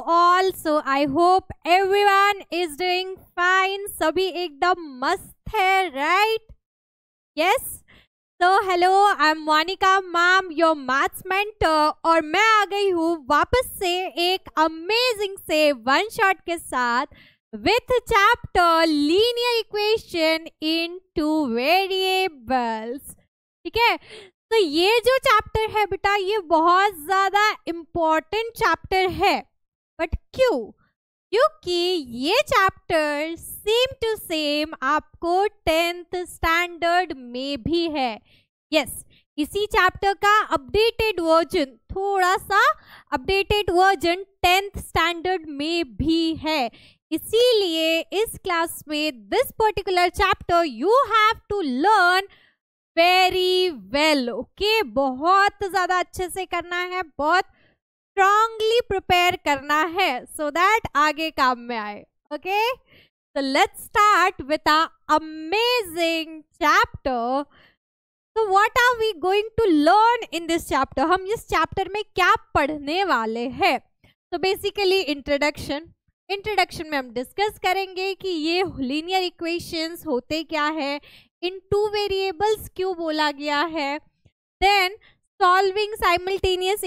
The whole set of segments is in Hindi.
all. So I hope everyone is doing fine. सभी एकदम मस्त है, right? Yes. So hello, I'm Monica Ma'am, your maths mentor, और मैं आ गई हूँ वापस से एक अमेजिंग से वन शॉट के साथ with chapter linear equation in two variables. ठीक है, तो ये जो चैप्टर है बेटा, ये बहुत ज्यादा इम्पोर्टेंट चैप्टर है. बट क्यों? क्योंकि ये चैप्टर सेम टू सेम आपको 10th स्टैंडर्ड में भी है. यस, इसी चैप्टर का अपडेटेड वर्जन, थोड़ा सा अपडेटेड वर्जन 10th स्टैंडर्ड में भी है. इसीलिए इस क्लास में this particular chapter you have to learn very well. Okay, बहुत ज्यादा अच्छे से करना है, बहुत स्ट्रांगली प्रिपेयर करना है सो दैट आगे काम में आए. Okay, so let's start with our amazing chapter. So what are we going to learn in this chapter? हम इस चैप्टर में क्या पढ़ने वाले हैं? तो बेसिकली इंट्रोडक्शन में हम डिस्कस करेंगे कि ये लीनियर इक्वेशंस होते क्या है, इन टू वेरिएबल्स क्यों बोला गया है, then solving simultaneous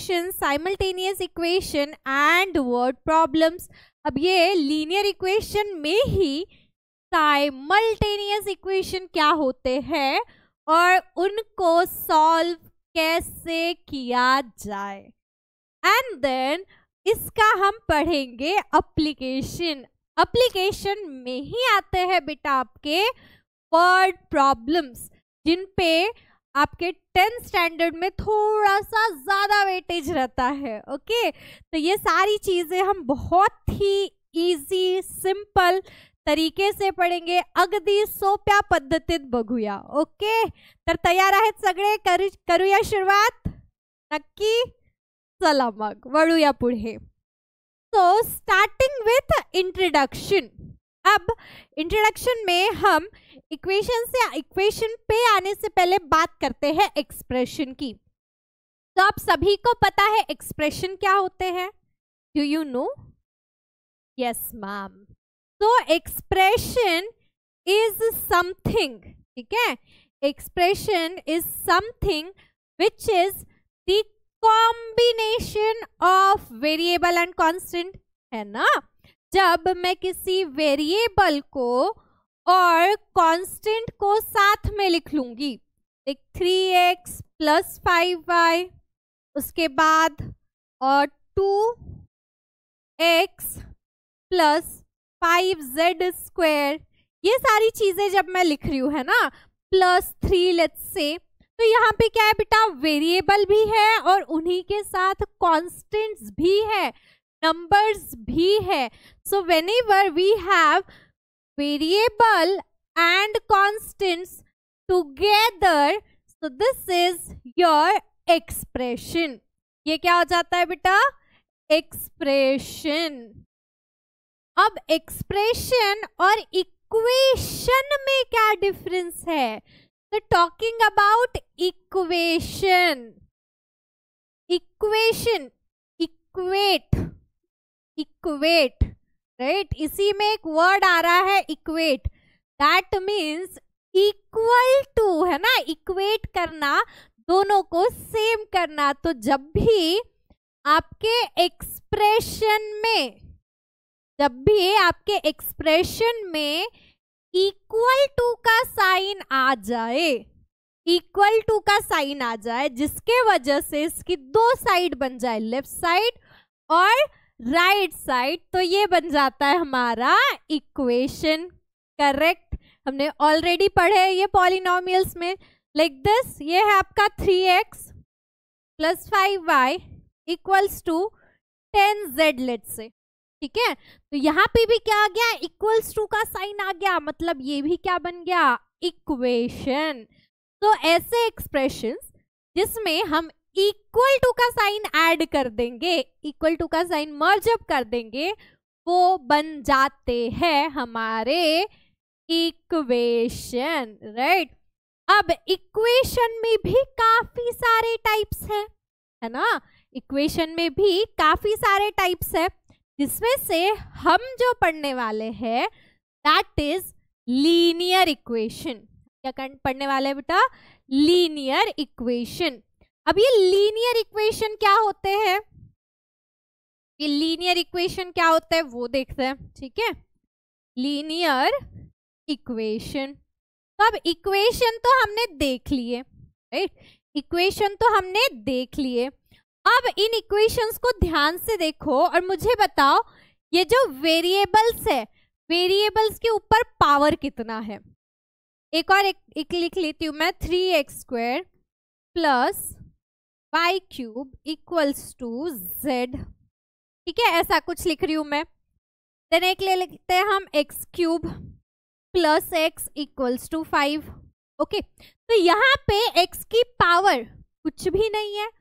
equation and word problems. अब ये लीनियर इक्वेशन में ही साइमल्टेनियस इक्वेशन क्या होते हैं और उनको सॉल्व कैसे किया जाए, एंड देन इसका हम पढ़ेंगे एप्लीकेशन में ही आते हैं बेटा आपके वर्ड प्रॉब्लम्स, जिन पे आपके 10th स्टैंडर्ड में थोड़ा सा ज्यादा वेटेज रहता है. ओके, तो ये सारी चीजें हम बहुत ही इजी सिंपल तरीके से पढ़ेंगे. अगदी सोप्या पद्धतीत बघूया. ओके, तर तयार आहेत सगळे? करूया सुरुवात? नक्की. चला मग वळूया पुढे. So starting with introduction. अब इंट्रोडक्शन में हम इक्वेशन पे आने से पहले बात करते हैं एक्सप्रेशन की. तो आप सभी को पता है एक्सप्रेशन क्या होते हैं? Do you know? Yes ma'am. तो एक्सप्रेशन इज समथिंग, ठीक है, expression is something which is the combination of variable and constant, है ना. जब मैं किसी वेरिएबल को और कांस्टेंट को साथ में लिख लूंगी, एक 3x प्लस 5y, उसके बाद और 2x प्लस 5z स्क्वायर, ये सारी चीजें जब मैं लिख रही हूँ, है ना, प्लस 3 लेट्स से, तो यहाँ पे क्या है बेटा, वेरिएबल भी है और उन्हीं के साथ कांस्टेंट्स भी है, नंबर्स भी है. So whenever we have variable and constants together, so this is your expression. ये क्या हो जाता है बेटा? एक्सप्रेशन. अब एक्सप्रेशन और इक्वेशन में क्या डिफरेंस है? तो talking about equation, equate, right, इसी में एक वर्ड आ रहा है equate, that means equal to, है ना, इक्वेट करना, दोनों को सेम करना. तो जब भी आपके एक्सप्रेशन में इक्वल टू का साइन आ जाए, जिसके वजह से इसकी दो साइड बन जाए, लेफ्ट साइड और राइट साइड, तो ये बन जाता है हमारा इक्वेशन. करेक्ट, हमने ऑलरेडी पढ़े ये पॉलिनोमियल्स में. लाइक दिस, ये है आपका 3x plus 5y equals to 10z let's say, ठीक है. तो यहाँ पे भी क्या आ गया, इक्वल्स टू का साइन आ गया, मतलब ये भी क्या बन गया, इक्वेशन. तो ऐसे एक्सप्रेशंस जिसमें हम इक्वल टू का साइन ऐड कर देंगे, इक्वल टू का साइन मर्ज अप कर देंगे, वो बन जाते हैं हमारे इक्वेशन, राइट. अब इक्वेशन में भी काफी सारे टाइप्स है ना, इक्वेशन में भी काफी सारे टाइप्स है. जिसमें से हम जो पढ़ने वाले हैं दैट इज लीनियर इक्वेशन। क्या पढ़ने वाले हैं बेटा? Linear equation. अब ये लीनियर इक्वेशन क्या होते हैं, ये लीनियर इक्वेशन क्या होता है वो देखते हैं, ठीक है। लीनियर इक्वेशन, तो अब इक्वेशन तो हमने देख लिए, राइट, इक्वेशन तो हमने देख लिए। अब इन इक्वेशंस को ध्यान से देखो और मुझे बताओ ये जो वेरिएबल्स है, वेरिएबल्स के ऊपर पावर कितना है। एक और एक लिख लेती हूँ मैं, 3x² plus y cube equals to z, ठीक है, ऐसा कुछ लिख रही हूं मैं। देन एक ले लिखते हैं हम x³ plus x equals to 5। Okay, तो यहाँ पे x की पावर कुछ भी नहीं है,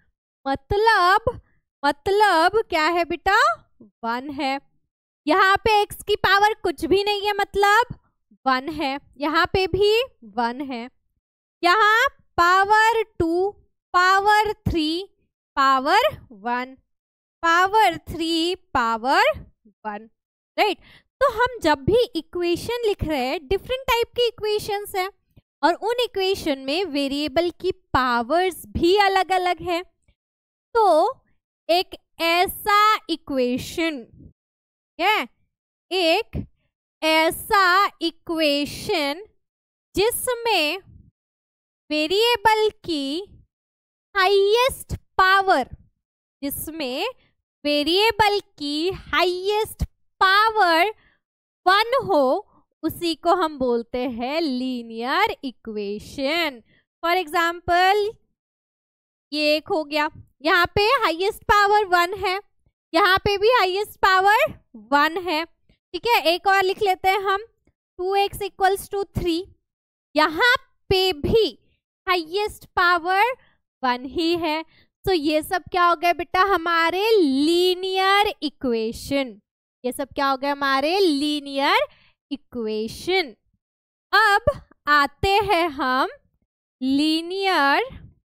मतलब क्या है बेटा? 1 है। यहाँ पे x की पावर कुछ भी नहीं है, मतलब 1 है। यहाँ पे भी 1 है। यहाँ power 2, power 3, power 1, power 3, power 1, right. तो हम जब भी इक्वेशन लिख रहे हैं, डिफरेंट टाइप की इक्वेशंस है और उन इक्वेशन में वेरिएबल की पावर्स भी अलग अलग है। तो एक ऐसा इक्वेशन है, एक ऐसा इक्वेशन जिसमें वेरिएबल की हाईएस्ट पावर, जिसमें वेरिएबल की हाईएस्ट पावर 1 हो, उसी को हम बोलते हैं लीनियर इक्वेशन। फॉर एग्जाम्पल ये एक हो गया, यहाँ पे हाईएस्ट पावर 1 है, यहाँ पे भी हाईएस्ट पावर 1 है, ठीक है। एक और लिख लेते हैं हम, 2x इक्वल्स टू 3, यहाँ पे भी हाईएस्ट पावर 1 ही है। तो ये सब क्या हो गया बेटा? हमारे लीनियर इक्वेशन। ये सब क्या हो गया? हमारे लीनियर इक्वेशन। अब आते हैं हम लीनियर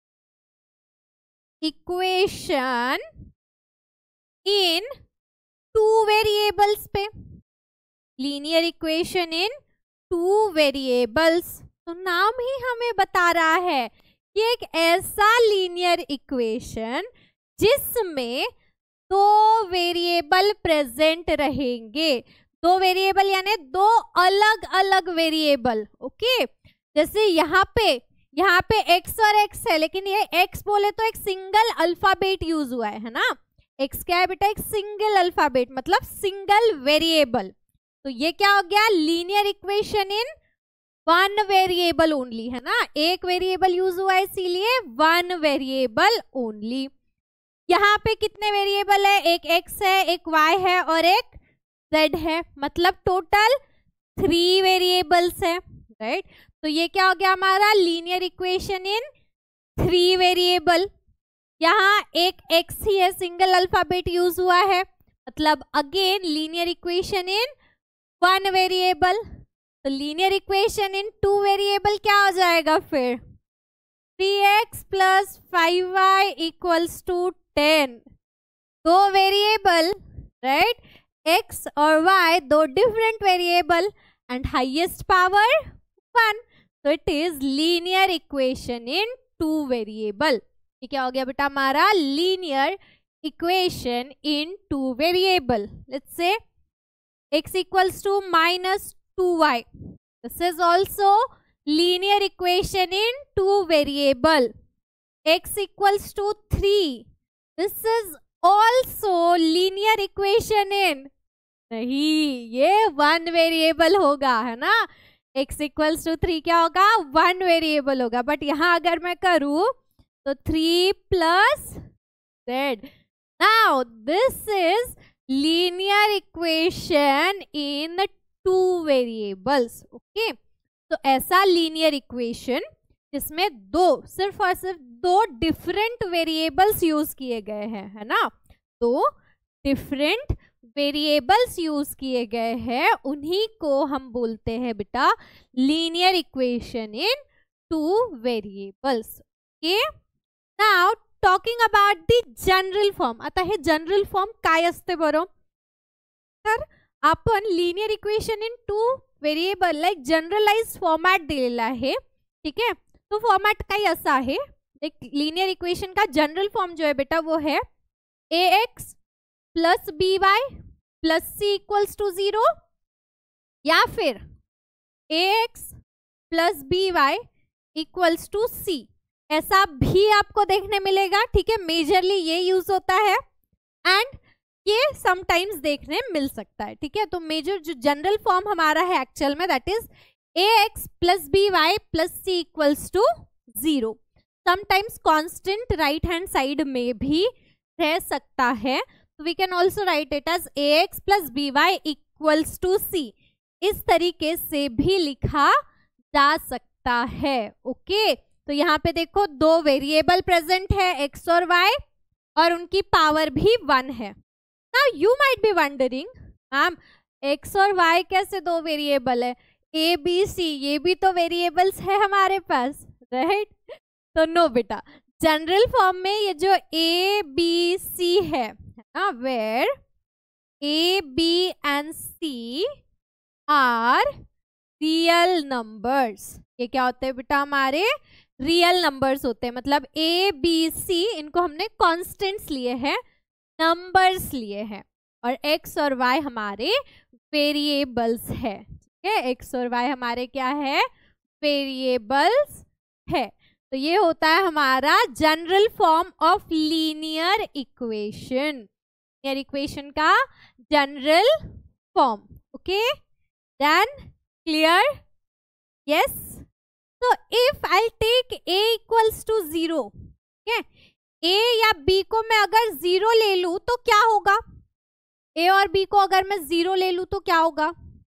इक्वेशन इन 2 वेरिएबल्स पे। लीनियर इक्वेशन इन 2 वेरिएबल्स, तो नाम ही हमें बता रहा है कि एक ऐसा लीनियर इक्वेशन जिसमें 2 वेरिएबल प्रेजेंट रहेंगे। 2 वेरिएबल यानी 2 अलग अलग वेरिएबल, ओके। जैसे यहाँ पे x और x है, लेकिन ये x बोले तो एक सिंगल अल्फाबेट यूज हुआ है ना। x क्या है बेटा? एक सिंगल अल्फाबेट, मतलब सिंगल वेरिएबल। तो ये क्या हो गया? Linear equation in 1 variable only, है ना। एक वेरिएबल यूज हुआ है, इसीलिए 1 वेरिएबल ओनली। यहाँ पे कितने वेरिएबल है? एक x है, एक y है और एक z है, मतलब टोटल 3 वेरिएबल्स है, राइट। तो ये क्या हो गया हमारा? Linear equation in 3 variable. यहाँ एक x ही है, सिंगल अल्फाबेट यूज हुआ है, मतलब again linear equation in 1 variable. तो लीनियर इक्वेशन इन 2 वेरिएबल क्या हो जाएगा फिर? 3x plus 5y equals to 10। 2 variable, right, x और y, 2 different variable and highest power 1। तो it is linear equation in 2 variable. ये क्या हो गया बेटा? हमारा linear equation in 2 variable. Let's say x equals to minus 2y. This is also linear equation in 2 variable. X equals to 3. This is also linear equation in, नहीं, ये 1 वेरिएबल होगा, है ना। x equals to 3 क्या होगा? 1 वेरिएबल होगा। बट यहाँ अगर मैं करूँ तो 3 plus z. Now this is linear equation in 2 variables, okay। तो ऐसा linear equation जिसमें सिर्फ और सिर्फ 2 डिफरेंट वेरिएबल्स यूज किए गए हैं, है ना। 2 डिफरेंट वेरिएबल्स यूज किए गए हैं, उन्हीं को हम बोलते हैं बेटा linear equation in 2 variables, okay. Now talking about the general form. आता हे जनरल फॉर्म काय असते बरं? तर आपण linear equation in 2 variable like generalize format दिलेला आहे. ठीक है, तो फॉर्मॅट काही असा आहे, एक लिनियर इक्वेशन का जनरल फॉर्म जो है बेटा वो है ax plus b y plus c equals to 0 या फिर ax plus b y equals to c, ऐसा भी आपको देखने मिलेगा. ठीक है, मेजरली ये यूज होता है एंड ये समटाइम्स देखने मिल सकता है. ठीक है, तो मेजर जो जनरल फॉर्म हमारा है एक्चुअल में that is ax plus b y plus c equals to 0. Sometimes constant right hand side में भी रह सकता है, तो we can also write it as ax plus b y equals to c. इस तरीके से भी लिखा जा सकता है. ओके, तो यहाँ पे देखो दो वेरिएबल प्रेजेंट है x और y और उनकी पावर भी 1 है. Now you might be wondering ma'am x और y कैसे दो वेरिएबल है, a b c ये भी तो वेरिएबल्स है हमारे पास, राइट? तो नो बेटा, जनरल फॉर्म में ये जो a b c है ना, where a b and c are real numbers. ये क्या होते हैं बेटा, हमारे रियल नंबर्स होते हैं. मतलब a b c इनको हमने कॉन्स्टेंट्स लिए हैं, नंबर्स लिए हैं, और x और y हमारे वेरिएबल्स है. ठीक है, x और y हमारे क्या है, वेरिएबल्स है. तो ये होता है हमारा general form of linear equation. Linear equation का general form. Okay, then clear? Yes. So if I'll take a equals to 0, okay, a या b को मैं अगर 0 ले लूं तो क्या होगा, a और b को अगर मैं 0 ले लूं तो क्या होगा,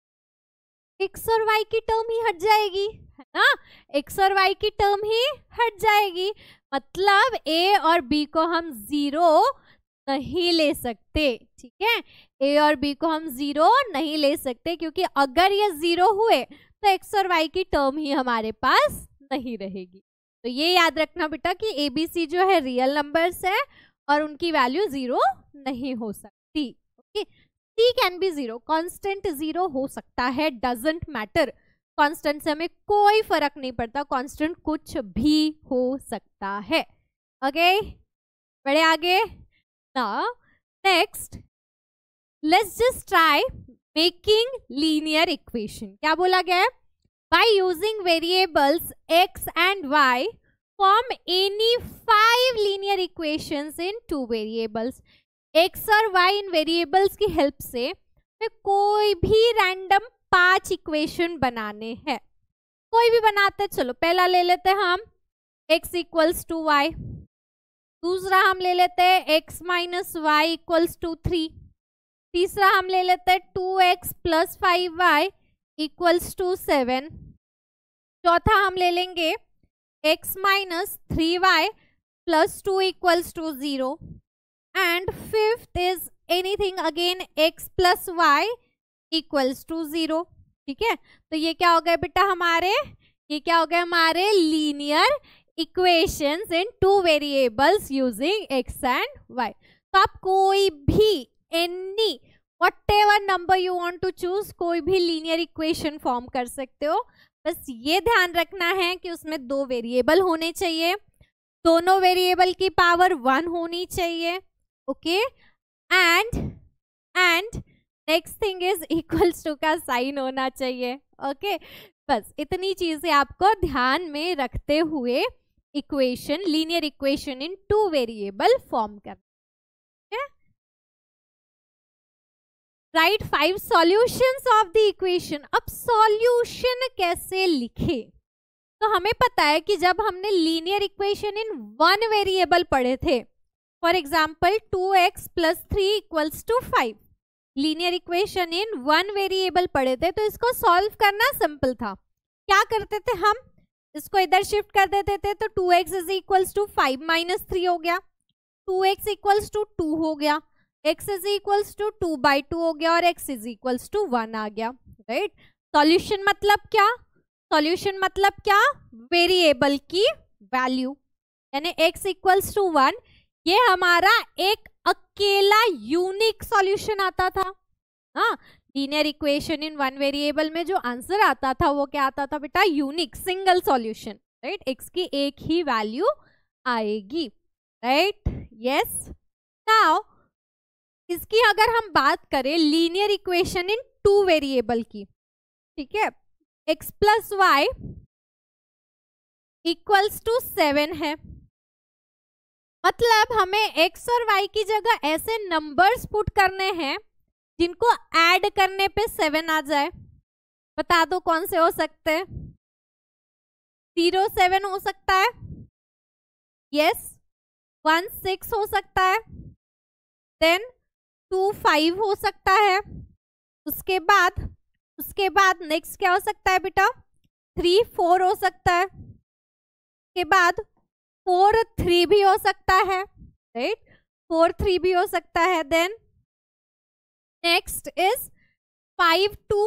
x और y की टर्म ही हट जाएगी, है ना? x और y की टर्म ही हट जाएगी. मतलब a और b को हम 0 नहीं ले सकते. ठीक है, a और b को हम 0 नहीं ले सकते, क्योंकि अगर ये 0 हुए तो x और y की टर्म ही हमारे पास नहीं रहेगी. तो ये याद रखना बेटा कि a b c जो है रियल नंबर्स है और उनकी वैल्यू 0 नहीं हो सकती. Okay, c can be 0, constant 0 हो सकता है, डजंट मैटर. कांस्टेंट से हमें कोई फर्क नहीं पड़ता, कांस्टेंट कुछ भी हो सकता है. ओके, बढ़े आगे. Now next let's just try making linear equation. क्या बोला गया है, by using variables x and y form any 5 linear equations in 2 variables. x और y इन वेरिएबल्स की हेल्प से हमें कोई भी रैंडम 5 इक्वेशन बनाने हैं. कोई भी बनाते, चलो पहला ले लेते हैं हम x इक्वल्स टू y, दूसरा हम ले लेते हैं x minus y equals to 3, तीसरा हम ले लेते हैं 2x plus 5y equals to 7, चौथा हम ले लेंगे x minus 3y plus 2 equals to 0, and fifth is anything again x plus y equals to 0. ठीक है, तो ये क्या हो गया बेटा हमारे, ये क्या हो गया हमारे linear equations in 2 variables using x and y. तो आप कोई भी any whatever number you want to choose, कोई भी लीनियर इक्वेशन फॉर्म कर सकते हो. बस ये ध्यान रखना है कि उसमें 2 वेरिएबल होने चाहिए, दोनों वेरिएबल की पावर 1 होनी चाहिए. Okay, and next thing is equals to का साइन होना चाहिए. ओके, बस इतनी चीजें आपको ध्यान में रखते हुए equation, linear equation in 2 variable form करना. Write 5 solutions of the equation. अब सॉल्यूशन कैसे लिखे, तो हमें पता है कि जब हमने लीनियर इक्वेशन इन 1 वेरिएबल पढ़े थे, for example 2x plus 3 equals to 5, linear equation in 1 variable पढ़े थे, तो इसको सॉल्व करना सिंपल था. क्या करते थे हम, इसको इधर शिफ्ट कर देते थे, तो 2x is equals to 5 minus 3 हो गया, 2x इक्वल्स टू 2 हो गया, x इज इक्वल्स टू 2/2 हो गया, और x इज इक्वल्स टू 1 आ गया. राइट, सॉल्यूशन मतलब क्या, सॉल्यूशन मतलब क्या, वेरिएबल की वैल्यू, यानी x इक्वल्स टू 1, ये हमारा एक अकेला यूनिक सॉल्यूशन आता था. हाँ, linear equation in one variable में जो आंसर आता था वो क्या आता था बेटा, unique single solution, right, x की एक ही वैल्यू आएगी, राइट, यस। नाउ इसकी अगर हम बात करें linear equation in two variable की, ठीक है, x plus y equals to 7 है, मतलब हमें x और y की जगह ऐसे नंबर्स पुट करने हैं जिनको ऐड करने पे 7 आ जाए। बता दो कौन से हो सकते हैं? 0 7 हो सकता है, यस, 1 6 हो सकता है, देन 2 5 हो सकता है, उसके बाद नेक्स्ट क्या हो सकता है बेटा, 3 4 हो सकता है, उसके बाद 4 3 भी हो सकता है, राइट, 4 3 भी हो सकता है, देन नेक्स्ट इज 5 2,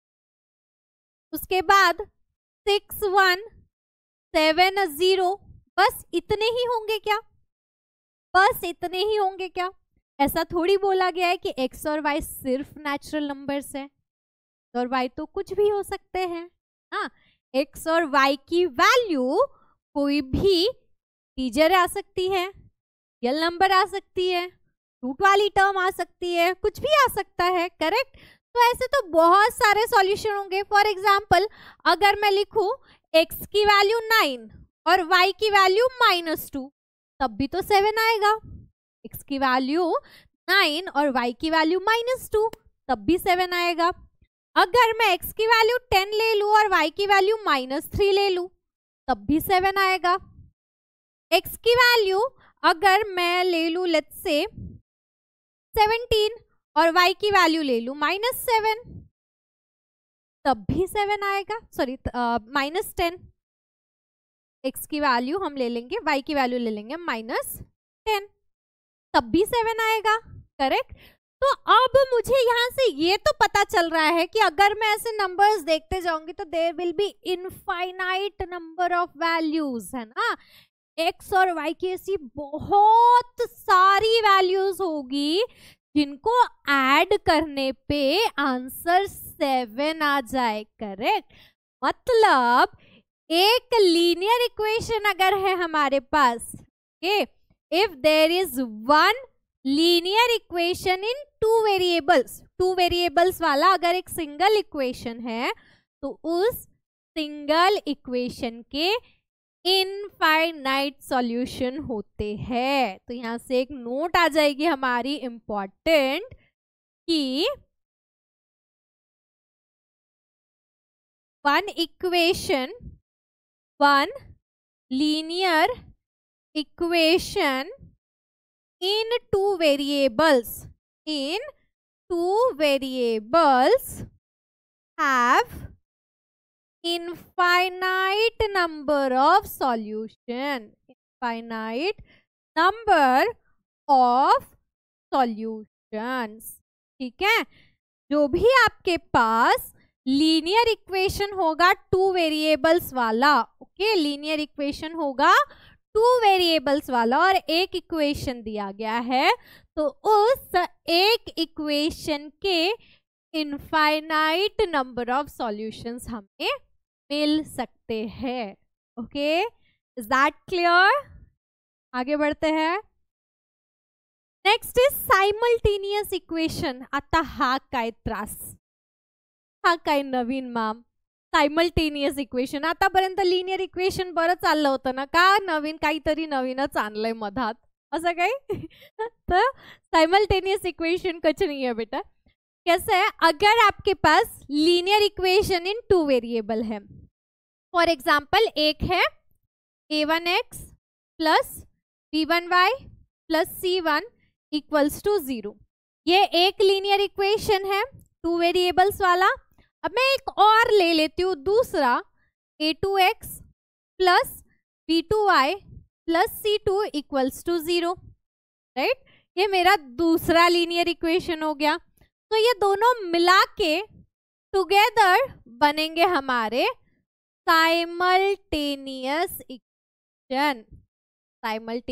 उसके बाद 6 1 7 0। बस इतने ही होंगे क्या? बस इतने ही होंगे क्या? ऐसा थोड़ी बोला गया है कि x और y सिर्फ नेचुरल नंबर्स हैं, और y तो कुछ भी हो सकते हैं। हाँ, x और y की वैल्यू कोई भी टीजर आ सकती है, रियल नंबर आ सकती है, रूट वाली टर्म आ सकती है, कुछ भी आ सकता है, करेक्ट। तो ऐसे तो बहुत सारे सॉल्यूशन होंगे। फॉर एग्जाम्पल अगर मैं लिखूं x की वैल्यू 9 और y की वैल्यू -2, तब भी तो 7 आएगा। x की वैल्यू 9 और y की वैल्यू -2, तब भी 7 आएगा। अगर मैं x की वैल्यू 10 ले लूं और y की वैल्यू -3 ले लूं, तब भी 7 आएगा। x की वैल्यू अगर मैं ले लूं लेट्स से 17 और y की वैल्यू ले लूं -7, तब भी 7 आएगा, सॉरी -10। x की वैल्यू हम ले लेंगे, y की वैल्यू ले लेंगे -10, तब भी 7 आएगा, करेक्ट। तो अब मुझे यहाँ से ये तो पता चल रहा है कि अगर मैं ऐसे नंबर्स देखते जाऊंगी तो there will be infinite number of values, है ना। x और y की ऐसी बहुत सारी वैल्यूज होगी जिनको ऐड करने पे आंसर 7 आ जाए, करेक्ट। मतलब एक लीनियर इक्वेशन अगर है हमारे पास, if there is one linear equation in two variables वाला अगर एक सिंगल इक्वेशन है, तो उस सिंगल इक्वेशन के इनफाइनाइट सॉल्यूशन होते हैं। तो यहां से एक नोट आ जाएगी हमारी इंपॉर्टेंट कि one linear equation in two variables have infinite number of solution, infinite number of solutions, ठीक है। जो भी आपके पास लीनियर इक्वेशन होगा टू वेरिएबल्स वाला, ओके, लीनियर इक्वेशन होगा टू वेरिएबल्स वाला और एक इक्वेशन दिया गया है, तो उस एक इक्वेशन के इनफाइनाइट नंबर ऑफ सॉल्यूशंस हमें मिल सकते हैं, ओके, इज दैट क्लियर? आगे बढ़ते हैं। Next is simultaneous equation. आता हा काय त्रास, हा काय नवीन माम, सायमल्टेनियस इक्वेशन। आतापर्यंत लिनियर इक्वेशन बरं चाललं होतं ना, का नवीन काहीतरी नवीनच आणलंय मधात, असं काही? तर साइमल्टेनियस इक्वेशन कुछ नहीं है बेटा। कैसे है, अगर आपके पास linear equation in two variable है, फॉर एग्जाम्पल एक है a1x plus b1y plus c1 equals to 0, ये एक लीनियर इक्वेशन है टू वेरिएबल्स वाला। अब मैं एक और ले लेती हूँ दूसरा, a2x plus b2y plus c2 equals to 0, right. ये मेरा दूसरा लीनियर इक्वेशन हो गया। तो ये दोनों मिला के टुगेदर बनेंगे हमारे साइमल्टेनियस इक्वेशन,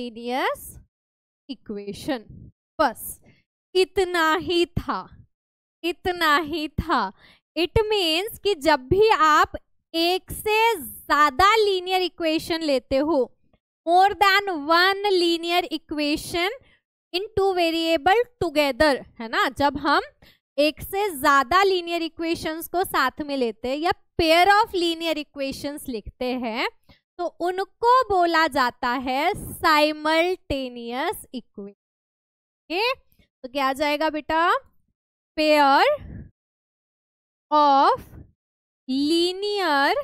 साइमल्टेनियस इक्वेशन। बस इतना ही था, इतना ही था। इट मीन्स कि जब भी आप एक से ज्यादा लीनियर इक्वेशन लेते हो, more than one linear equation in two variable together, है ना, जब हम एक से ज्यादा लीनियर इक्वेशंस को साथ में लेते हैं या पेयर ऑफ लीनियर इक्वेशंस लिखते हैं, तो उनको बोला जाता है साइमल्टेनियस इक्वेशन। तो क्या आ जाएगा बेटा? Pair of linear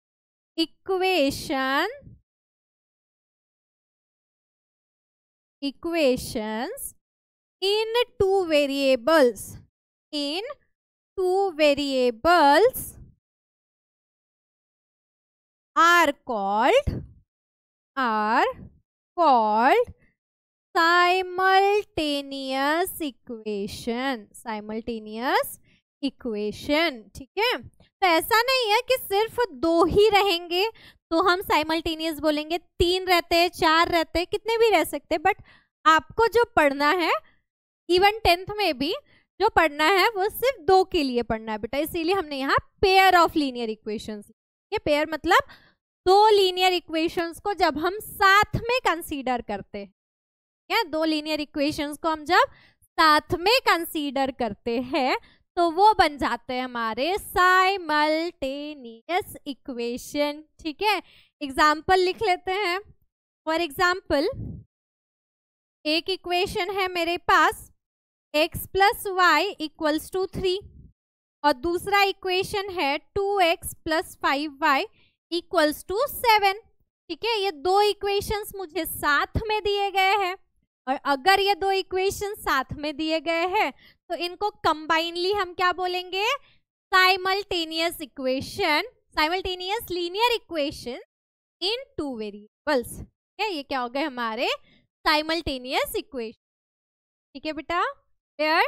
equations in two variables are called simultaneous equation। ठीक है, तो ऐसा नहीं है कि सिर्फ दो ही रहेंगे तो हम साइमल्टेनियस बोलेंगे, तीन रहते हैं, चार रहते हैं, कितने भी रह सकते हैं, बट आपको जो पढ़ना है इवन 10th में भी जो पढ़ना है वो सिर्फ दो के लिए पढ़ना है बेटा, इसीलिए हमने यहाँ पेयर ऑफ लीनियर इक्वेशंस। ये पेयर मतलब दो लीनियर इक्वेशंस को जब हम साथ में कंसीडर करते हैं, या दो लीनियर इक्वेशंस को हम जब साथ में कंसीडर करते हैं तो वो बन जाते हैं हमारे साइमल्टेनियस इक्वेशन। ठीक है, एग्जाम्पल लिख लेते हैं। फॉर एग्जाम्पल, एक इक्वेशन है मेरे पास x plus y equals to 3 और दूसरा इक्वेशन है 2x plus 5y equals to 7। ठीक है, ये दो इक्वेशंस मुझे साथ में दिए गए हैं, और अगर ये दो इक्वेशन साथ में दिए गए हैं तो इनको कंबाइनली हम क्या बोलेंगे? Simultaneous equation, simultaneous linear equation in two variables. ये क्या हो गए हमारे साइमल्टेनियस इक्वेशन। ठीक है बेटा, क्लियर?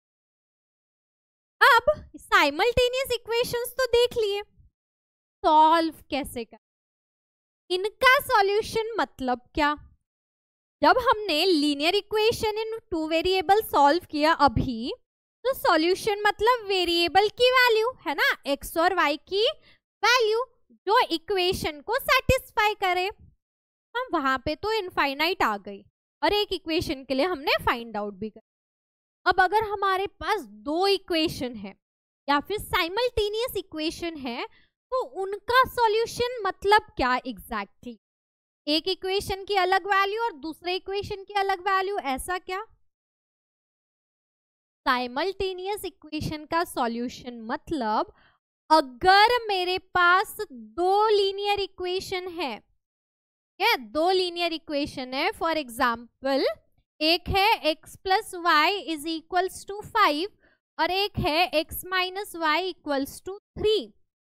अब साइमल्टेनियस इक्वेशंस तो देख लिए, सॉल्व कैसे कर, इनका सॉल्यूशन मतलब क्या? जब हमने linear equation in two variable solve किया अभी, तो सॉल्यूशन मतलब वेरिएबल की वैल्यू, है ना, x और y की वैल्यू जो इक्वेशन को सेटिस्फाई करे। हम वहां पे तो इनफाइनाइट आ गई और एक इक्वेशन के लिए हमने फाइंड आउट भी कर। अब अगर हमारे पास दो इक्वेशन है या फिर साइमल्टेनियस इक्वेशन है, तो उनका सॉल्यूशन मतलब क्या एग्जैक्टली? एक इक्वेशन की अलग वैल्यू और दूसरे इक्वेशन की अलग वैल्यू, ऐसा क्या? साइमल्टेनियस इक्वेशन का सॉल्यूशन मतलब अगर मेरे पास दो लीनियर इक्वेशन है, क्या दो लीनियर इक्वेशन है, फॉर एग्जाम्पल एक है x plus y is equals to 5 और एक है x minus y equals to 3।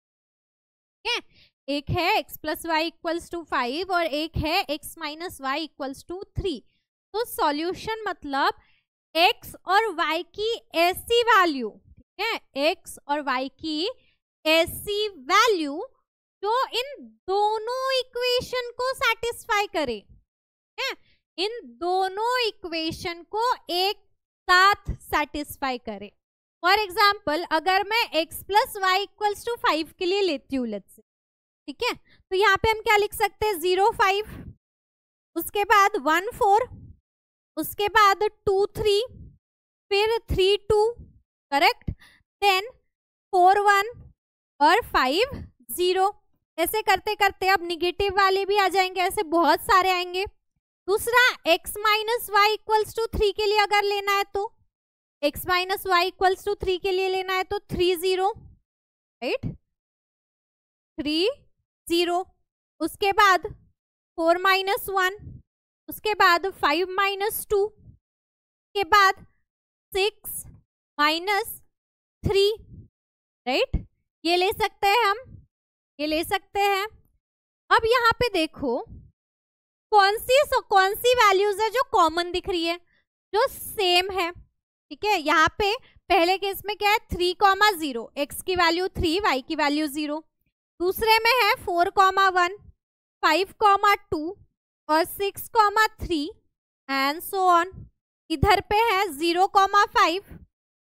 एक है x plus y equals to 5 और एक है x minus y equals to 3। तो सॉल्यूशन मतलब x और y की ऐसी वैल्यू, ठीक है, x और y की ऐसी वैल्यू जो इन दोनों इक्वेशन को सेटिस्फाई करे, है, इन दोनों इक्वेशन को एक साथ सेटिस्फाई करे। फॉर एग्जाम्पल, अगर मैं x plus y equals to 5 के लिए लेती हूँ, लेट्स से, ठीक है, तो यहाँ पे हम क्या लिख सकते हैं? 0 5, उसके बाद 1 4, उसके बाद 2 3, फिर 3 2, करेक्ट, देन 4 1 और 5 0। ऐसे करते करते अब निगेटिव वाले भी आ जाएंगे, ऐसे बहुत सारे आएंगे। दूसरा, x minus y equals to 3 के लिए अगर लेना है तो x minus y equals to 3 के लिए लेना है तो 3 0, राइट, 3 0, उसके बाद 4 माइनस 1, उसके बाद 5 माइनस 2, के बाद 6 माइनस 3, राइट, ये ले सकते हैं हम, ये ले सकते हैं। अब यहाँ पे देखो कौन सी वैल्यूज है जो कॉमन दिख रही है, जो सेम है। ठीक है, यहाँ पे पहले केस में क्या है? 3, 0, x की वैल्यू 3, y की वैल्यू 0। दूसरे में है 4, 1, 5, 2 और 6, 3 एंड सो ऑन। इधर पे है 0, 5,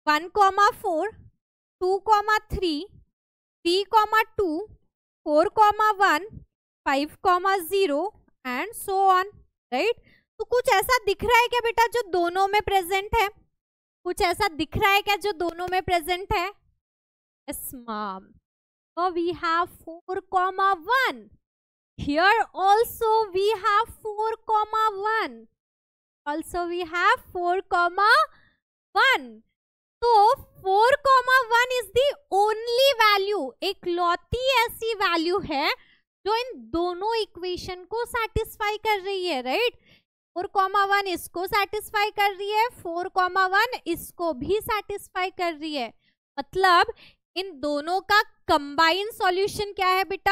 1,4, 2,3, 3,2, 4,1, 5,0 एंड सो ऑन, राइट। तो कुछ ऐसा दिख रहा है क्या बेटा जो दोनों में प्रेजेंट है? कुछ ऐसा दिख रहा है क्या जो दोनों में प्रेजेंट है? Yes ma'am. So we have 4,1. Here also we have 4,1. Also we have 4,1. तो 4,1 is the only value, एक लौती ऐसी वैल्यू है जो इन दोनों इक्वेशन को सेटिस्फाई कर रही है, राइट। 4,1 इसको सेटिस्फाई कर रही है, 4,1 इसको भी सेटिस्फाई कर रही है। मतलब इन दोनों का कंबाइन सॉल्यूशन क्या है बेटा?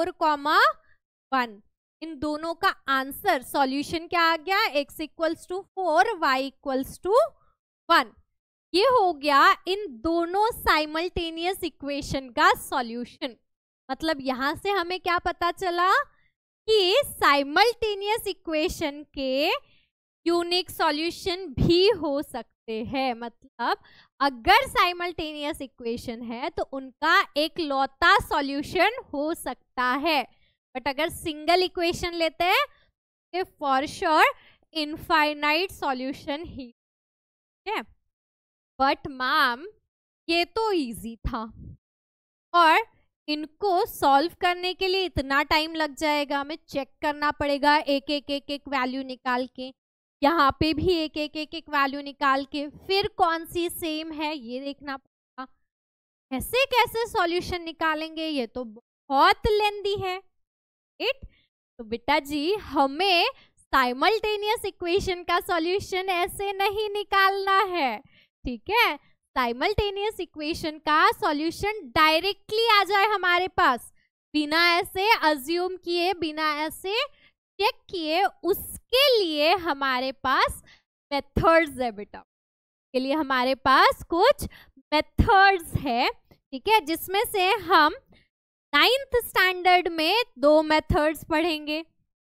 4,1। इन दोनों का आंसर सॉल्यूशन क्या आ गया? x equals to 4, y equals to 1। ये हो गया इन दोनों साइमल्टेनियस इक्वेशन का सॉल्यूशन। मतलब यहां से हमें क्या पता चला कि साइमल्टेनियस इक्वेशन के यूनिक सॉल्यूशन भी हो सकते हैं। मतलब अगर साइमल्टेनियस इक्वेशन है तो उनका एक लौता सॉल्यूशन हो सकता है, बट अगर सिंगल इक्वेशन लेते हैं तो फॉर श्योर इनफाइनाइट सॉल्यूशन ही है। बट मैम ये तो इजी था और इनको सॉल्व करने के लिए इतना टाइम लग जाएगा, हमें चेक करना पड़ेगा एक एक वैल्यू निकाल के, यहाँ पे भी एक वैल्यू निकाल के, फिर कौन सी सेम है ये देखना पड़ेगा। कैसे कैसे सॉल्यूशन निकालेंगे, ये तो बहुत लेंदी है, राइट। तो बेटा जी हमें साइमल्टेनियस इक्वेशन का सॉल्यूशन ऐसे नहीं निकालना है, ठीक है। साइमल्टेनियस इक्वेशन का सॉल्यूशन डायरेक्टली आ जाए हमारे पास, बिना ऐसे अज्यूम किए, बिना ऐसे चेक किए, उसके लिए हमारे पास मेथड्स है बेटा। के लिए हमारे पास कुछ मेथड्स है, ठीक है, जिसमें से हम 9th स्टैंडर्ड में 2 मेथड्स पढ़ेंगे।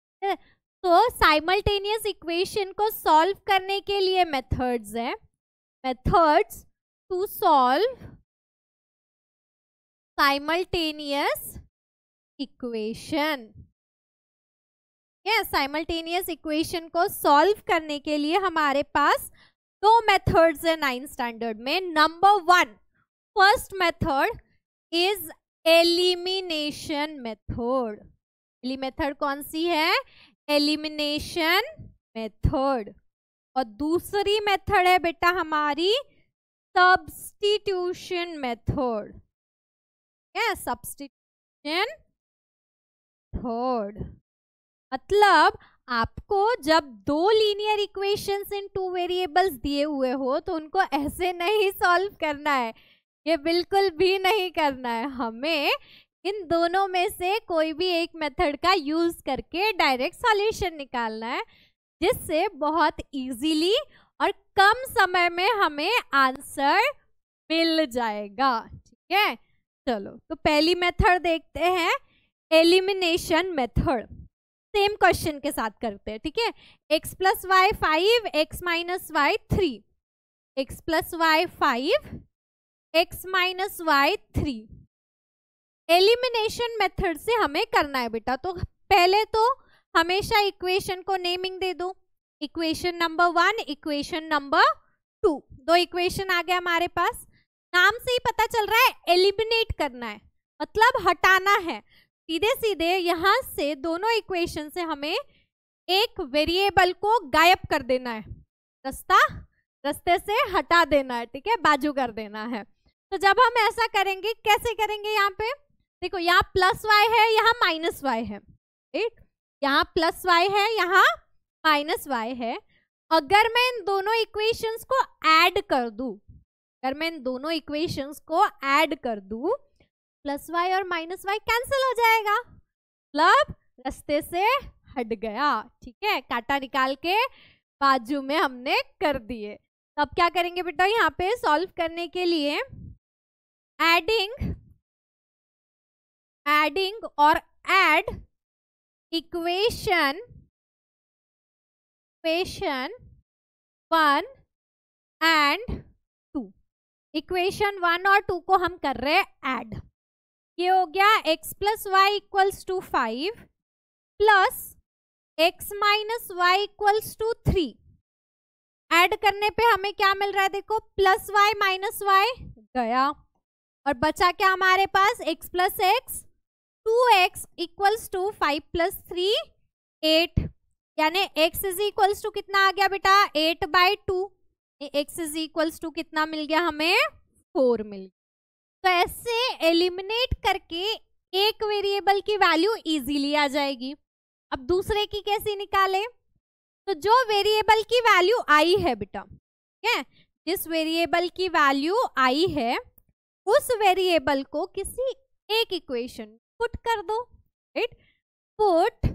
तो साइमल्टेनियस इक्वेशन को सॉल्व करने के लिए मेथड्स है। Methods to solve simultaneous equation. Simultaneous equation को सॉल्व करने के लिए हमारे पास 2 मेथड्स है 9th स्टैंडर्ड में। Number 1, first method is elimination method. पहली मेथड कौन सी है? Elimination method. और दूसरी मेथड है बेटा हमारी सब्स्टिट्यूशन मेथड। सब्स्टिट्यूशन मेथड मतलब आपको जब 2 लीनियर इक्वेशंस इन 2 वेरिएबल्स दिए हुए हो तो उनको ऐसे नहीं सॉल्व करना है, ये बिल्कुल भी नहीं करना है। हमें इन दोनों में से कोई भी एक मेथड का यूज करके डायरेक्ट सॉल्यूशन निकालना है, जिससे बहुत इजीली और कम समय में हमें आंसर मिल जाएगा, ठीक है। चलो तो पहली मेथड देखते हैं, एलिमिनेशन मेथड। सेम क्वेश्चन के साथ करते हैं, ठीक है। x plus y 5, x minus y 3, x plus y 5, x minus y 3। Elimination method से हमें करना है बेटा। तो पहले तो हमेशा इक्वेशन को नेमिंग दे दो। Equation number 1, equation number 2, 2 equation आ गया हमारे पास। नाम से ही पता चल रहा है एलिमिनेट करना है, मतलब हटाना है। सीधे सीधे यहाँ से दोनों इक्वेशन से हमें एक वेरिएबल को गायब कर देना है, रास्ते से हटा देना है, ठीक है, बाजू कर देना है। तो जब हम ऐसा करेंगे, कैसे करेंगे? यहाँ पे देखो, यहाँ प्लस वाई है, यहाँ माइनस वाई है, ठीक। यहाँ प्लस वाई है, यहाँ माइनस वाई है। अगर मैं इन दोनों इक्वेशंस को ऐड कर दूं, प्लस वाई और माइनस वाई कैंसिल हो जाएगा, मतलब रास्ते से हट गया, ठीक है। कांटा निकाल के बाजू में हमने कर दिए। तो अब क्या करेंगे बेटा, यहाँ पे सॉल्व करने के लिए एडिंग और ऐड इक्वेशन 1 and 2, इक्वेशन 1 और 2 को हम कर रहे हैं ऐड। ये हो गया x plus y equals to 5 plus x minus y equals to 3। Add करने पे हमें क्या मिल रहा है, देखो प्लस वाई माइनस वाई गया और बचा क्या हमारे पास, x plus x 2x equals to 5 plus 3 8, यानी x इज इक्वल्स टू कितना आ गया बेटा 8/2। x इज इक्वल्स टू कितना मिल गया हमें 4 मिल गया। तो ऐसे एलिमिनेट करके एक वेरिएबल की वैल्यू इजीली आ जाएगी। अब दूसरे की कैसे निकाले, तो जो वेरिएबल की वैल्यू आई है बेटा, ठीक है, जिस वेरिएबल की वैल्यू आई है उस वेरिएबल को किसी एक इक्वेशन पुट कर दो, right. Put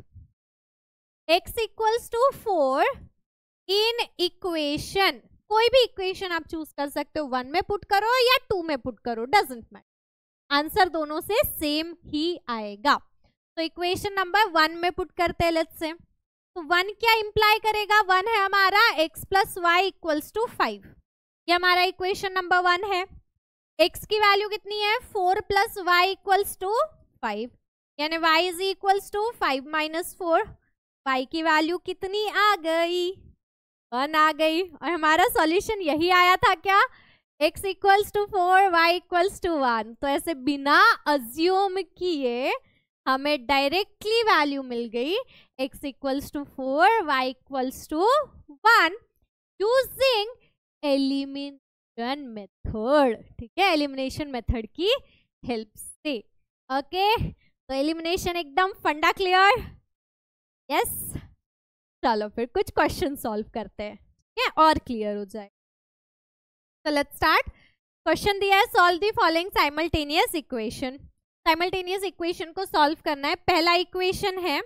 x equals to 4 in equation, कोई भी इक्वेशन आप चूज कर सकते हो, 1 में पुट करो या 2 में पुट करो, डजंट मैटर, आंसर दोनों से सेम ही आएगा। तो इक्वेशन नंबर 1 में पुट करते हैं लेट्स से। तो 1 क्या इंप्लाई करेगा, 1 है हमारा x plus y equals to 5, ये हमारा इक्वेशन नंबर 1 है। x की वैल्यू कितनी है 4 प्लस वाई इक्वल्स टू 5, यानी y is equals to 5 minus 4, y की वैल्यू कितनी आ गई 1 आ गई। और हमारा सॉल्यूशन यही आया था क्या, x equals to 4 y equals to 1। तो ऐसे बिना अज्यूम किए हमें डायरेक्टली वैल्यू मिल गई x equals to 4 y equals to 1 using elimination method, ठीक है, एलिमिनेशन मेथड की हेल्प से। ओके, तो एलिमिनेशन एकदम फंडा क्लियर, यस। चलो फिर कुछ क्वेश्चन सॉल्व करते हैं, ठीक है, और क्लियर हो जाए। तो लेट्स स्टार्ट। क्वेश्चन दिया है solve the following simultaneous equation. Simultaneous equation को सॉल्व करना है। पहला इक्वेशन है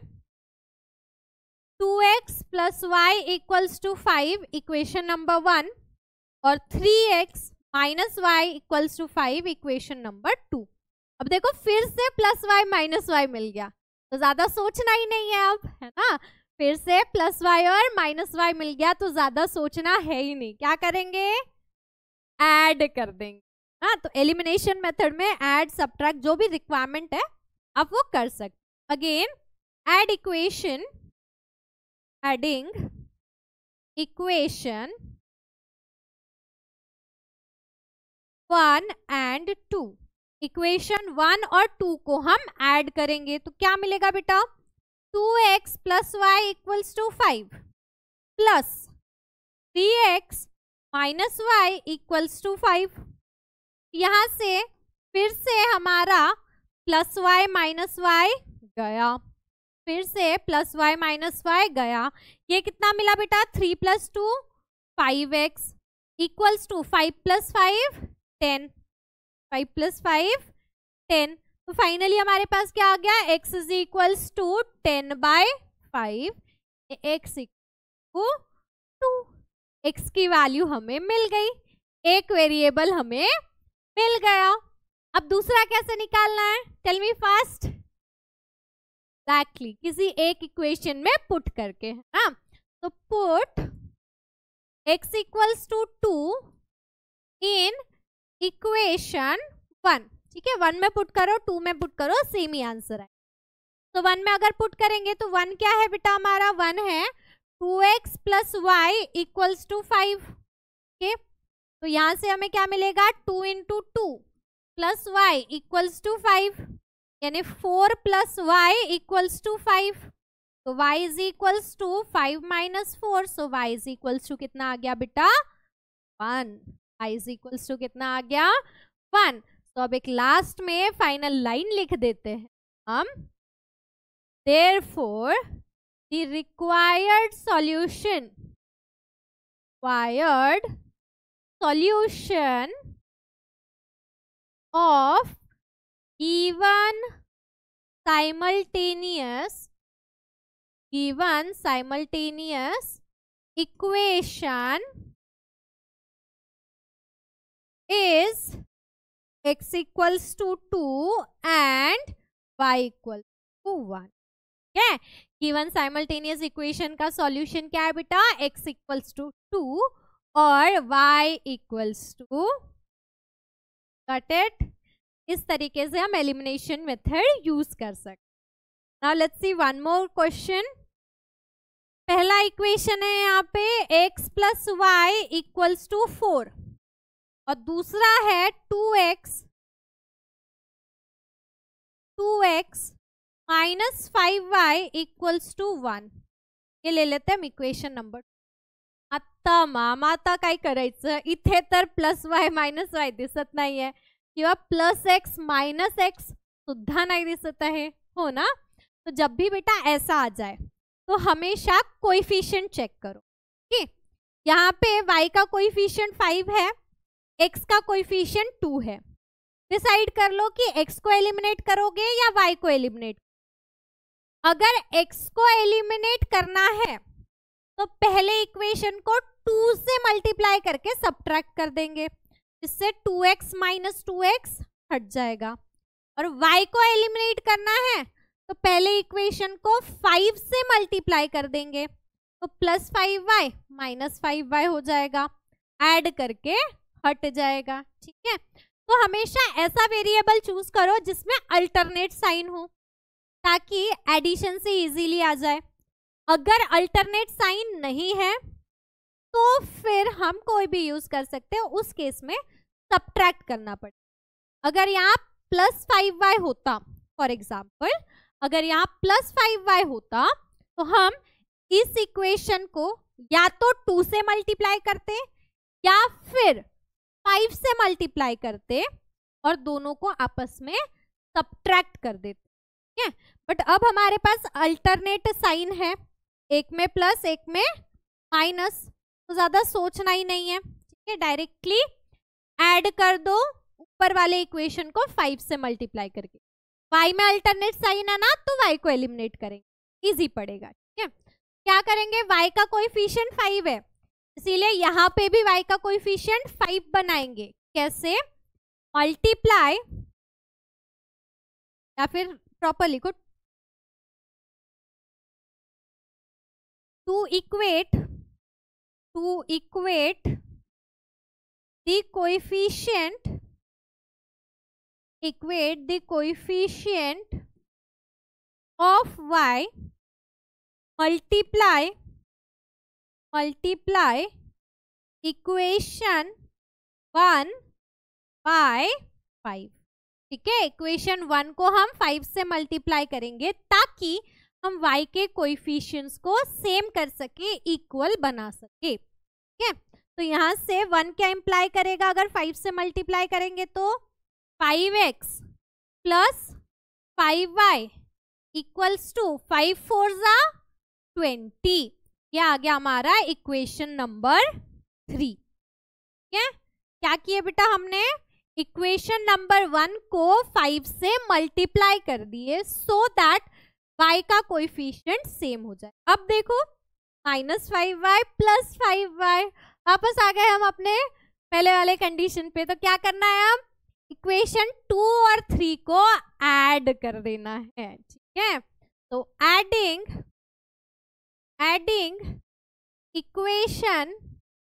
2x plus y equals to 5, equation number 1, और 3x minus y equals to 5, equation number 2। अब देखो फिर से प्लस वाई माइनस वाई मिल गया, तो ज्यादा सोचना ही नहीं है अब, है ना। फिर से प्लस वाई और माइनस वाई मिल गया तो ज्यादा सोचना है ही नहीं, क्या करेंगे ऐड कर देंगे, हाँ। तो एलिमिनेशन मेथड में ऐड सब्ट्रैक्ट जो भी रिक्वायरमेंट है आप वो कर सकते। Again add equation, adding equation 1 and 2, equation 1 और 2 को हम ऐड करेंगे तो क्या मिलेगा बेटा 2x plus y equals to 5 plus 3x minus y equals to 5। यहाँ से फिर से हमारा प्लस वाई माइनस वाई गया, फिर से प्लस वाई माइनस वाई गया, ये कितना मिला बेटा 3 plus 2 5x equals to 5 plus 5 10, 5 plus 5 10। तो फाइनली हमारे पास क्या आ गया x is equals to 10/5, x equal to 2, x की वैल्यू हमें मिल गई, एक वेरिएबल हमें मिल गया। अब दूसरा कैसे निकालना है, टेल मी फास्ट। एक्टली किसी एक इक्वेशन में पुट करके, हाँ। तो put x equals to 2 in equation 1, ठीक है, 1 में पुट करो 2 में पुट करो सेम ही आंसर है। तो 1 में अगर पुट करेंगे तो 1 क्या है बेटा हमारा 1 है 2x plus y equals to 5, okay. तो यहाँ से हमें क्या मिलेगा 2 into 2 plus y equals to 5, यानी 4 प्लस वाई इक्वल्स टू 5। तो y is equals to 5 minus 4, so y is equals to कितना आ गया बेटा 1, y इज इक्वल्स टू कितना आ गया 1। तो अब एक लास्ट में फाइनल लाइन लिख देते हैं हम, therefore the required solution of given simultaneous equation is x equals to 2 and y equals to 1, ठीक है। गिवन साइमल्टेनियस इक्वेशन का सॉल्यूशन क्या है बेटा x इक्वल्स टू 2 और y equals to got it? इस तरीके से हम एलिमिनेशन मेथड यूज कर सकते। Now let's see one more question. पहला इक्वेशन है यहाँ पे x plus y equals to 4 और दूसरा है 2x minus 5y equals to 1। हे ले लेते हम इक्वेशन नंबर। आता माम आता काय करायचं, इथे तर प्लस वाय मायनस वाय दिसत नाहीये किंवा प्लस एक्स माइनस एक्स सुद्धा नहीं दिसत है, हो ना? तो जब भी बेटा ऐसा आ जाए तो हमेशा कोएफिशिएंट चेक करो। ठीक, यहाँ पे y का कोएफिशिएंट 5 है, x का कोएफिशिएंट 2 है। डिसाइड कर लो कि x को एलिमिनेट करोगे या y को एलिमिनेट। अगर x को एलिमिनेट करना है तो पहले इक्वेशन को 2 से मल्टीप्लाई करके सब्ट्रैक्ट कर देंगे, इससे 2x माइनस 2x हट जाएगा। और y को एलिमिनेट करना है तो पहले इक्वेशन को 5 से मल्टीप्लाई कर देंगे, तो प्लस 5y माइनस 5y हो जाएगा, ऐड करके हट जाएगा। ठीक है, तो हमेशा ऐसा वेरिएबल चूज करो जिसमें अल्टरनेट साइन हो ताकि एडिशन से इजीली आ जाए। अगर अल्टरनेट साइन नहीं है तो फिर हम कोई भी यूज कर सकते हैं, उस केस में सब्ट्रैक्ट करना पड़ेगा। अगर यहाँ प्लस 5y होता, फॉर एग्जाम्पल अगर यहाँ प्लस 5y होता तो हम इस इक्वेशन को या तो 2 से मल्टीप्लाई करते या फिर 5 से मल्टीप्लाई करते और दोनों को आपस में सब्ट्रैक्ट कर देते। ठीक है, बट अब हमारे पास अल्टरनेट साइन है, एक में प्लस एक में माइनस, तो ज्यादा सोचना ही नहीं है। ठीक है, डायरेक्टली ऐड कर दो ऊपर वाले इक्वेशन को 5 से मल्टीप्लाई करके। y में अल्टरनेट साइन है ना, तो y को एलिमिनेट करेंगे, इजी पड़ेगा। ठीक है, क्या करेंगे, y का कोएफिशिएंट 5 है, इसीलिए यहाँ पे भी y का कोएफिशिएंट 5 बनाएंगे। कैसे? मल्टीप्लाई, या फिर प्रॉपर लिखो, to equate the coefficient of y multiply equation 1 by 5। ठीक है, इक्वेशन 1 को हम 5 से मल्टीप्लाई करेंगे ताकि हम y के कोएफिशिएंट्स को सेम कर सके, इक्वल बना सके। ठीक है, तो यहाँ से 1 क्या इम्प्लाई करेगा, अगर 5 से मल्टीप्लाई करेंगे तो 5x plus 5y equals to 5 4 जा 20। ये आ गया हमारा इक्वेशन नंबर 3। ठीक है, क्या किए बेटा, हमने इक्वेशन नंबर 1 को 5 से मल्टीप्लाई कर दिए सो दैट y का कोएफिशिएंट सेम हो जाए। अब देखो माइनस 5y प्लस 5y, वापस आ गए हम अपने पहले वाले कंडीशन पे। तो क्या करना है, हम इक्वेशन 2 और 3 को ऐड कर देना है। ठीक है, तो एडिंग इक्वेशन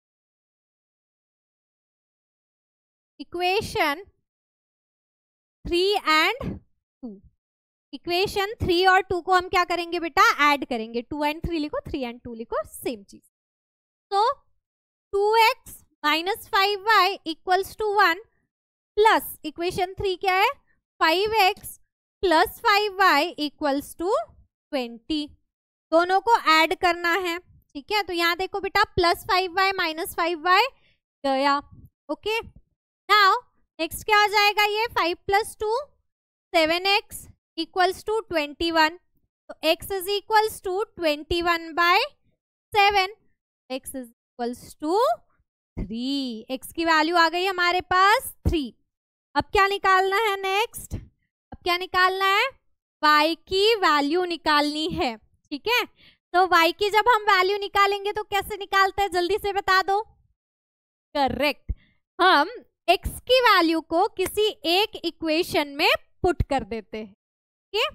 3 एंड 2, इक्वेशन 3 और 2 को हम क्या करेंगे बेटा, ऐड करेंगे। 2 एंड 3 लिखो, 3 एंड 2 लिखो, सेम चीज। तो 2x minus 5y equals to 1 plus equation 3 क्या है, 5x plus 5y equals to 20। दोनों को ऐड करना है। ठीक है, तो यहाँ देखो बेटा प्लस 5y माइनस 5y गया। ओके, नाउ नेक्स्ट क्या आ जाएगा, ये 5 प्लस 2 7x इक्वल्स टू 21। तो x is equals to 21 by 7, x is equals to 3। x की वैल्यू आ गई हमारे पास 3। अब क्या निकालना है नेक्स्ट, अब क्या निकालना है, y की वैल्यू निकालनी है। ठीक है, तो y की जब हम वैल्यू निकालेंगे तो कैसे निकालते हैं, जल्दी से बता दो। करेक्ट, हम x की वैल्यू को किसी एक इक्वेशन में पुट कर देते हैं। ठीक,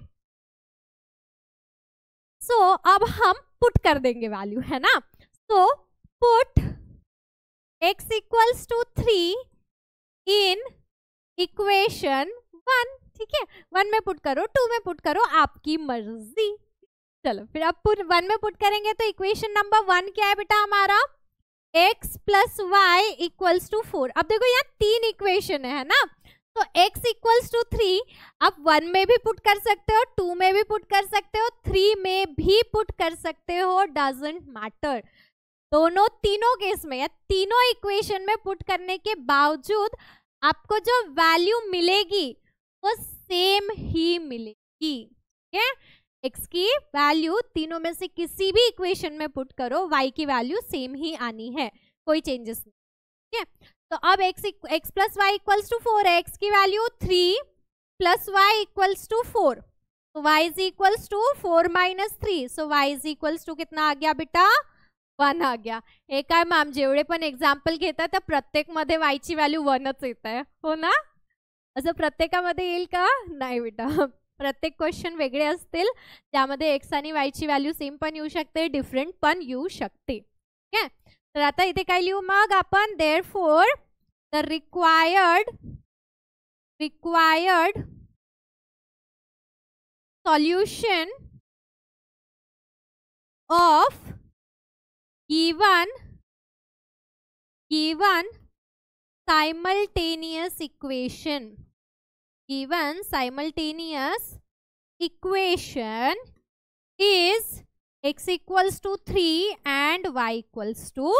सो अब हम पुट कर देंगे वैल्यू, है ना। So put x equals to 3 in equation 1, ठीक है। 1 में पुट करो, 2 में पुट करो, आपकी मर्जी। चलो फिर अब 1 में पुट करेंगे तो इक्वेशन नंबर 1 क्या है बेटा हमारा, x plus y equals to 4। अब देखो यहाँ 3 इक्वेशन है ना, तो x इक्वल्स टू 3 आप 1 में भी पुट कर सकते हो, 2 में भी पुट कर सकते हो, 3 में भी पुट कर सकते हो, डजंट मैटर। तीनों केस में या तीनों इक्वेशन में पुट करने के बावजूद आपको जो वैल्यू मिलेगी वो सेम ही मिलेगी, ठीक है। x की वैल्यू तीनों में से किसी भी इक्वेशन में पुट करो, y की वैल्यू सेम ही आनी है, कोई चेंजेस नहीं, ठीक है। तो अब x plus y equals to 4 है, x की value 3 plus y equals to 4, तो y is equals to 4 minus 3, so y is equals to कितना आ गया बेटा, 1 आ गया। हे काय मॅम जेवढे पण एक्झाम्पल घेतात त्या प्रत्येकमध्ये y ची व्हॅल्यू 1च येत आहे, हो ना? असं प्रत्येकामध्ये येईल का? नाही बेटा, प्रत्येक क्वेश्चन वेगळे असतील, त्यामध्ये x आणि y ची व्हॅल्यू सेम पण येऊ शकते, डिफरंट पण येऊ शकते, ठीक आहे। तर आता इथे काय लिहू मग आपण, therefore the required solution of given simultaneous equation is x equals to 3 and y equals to,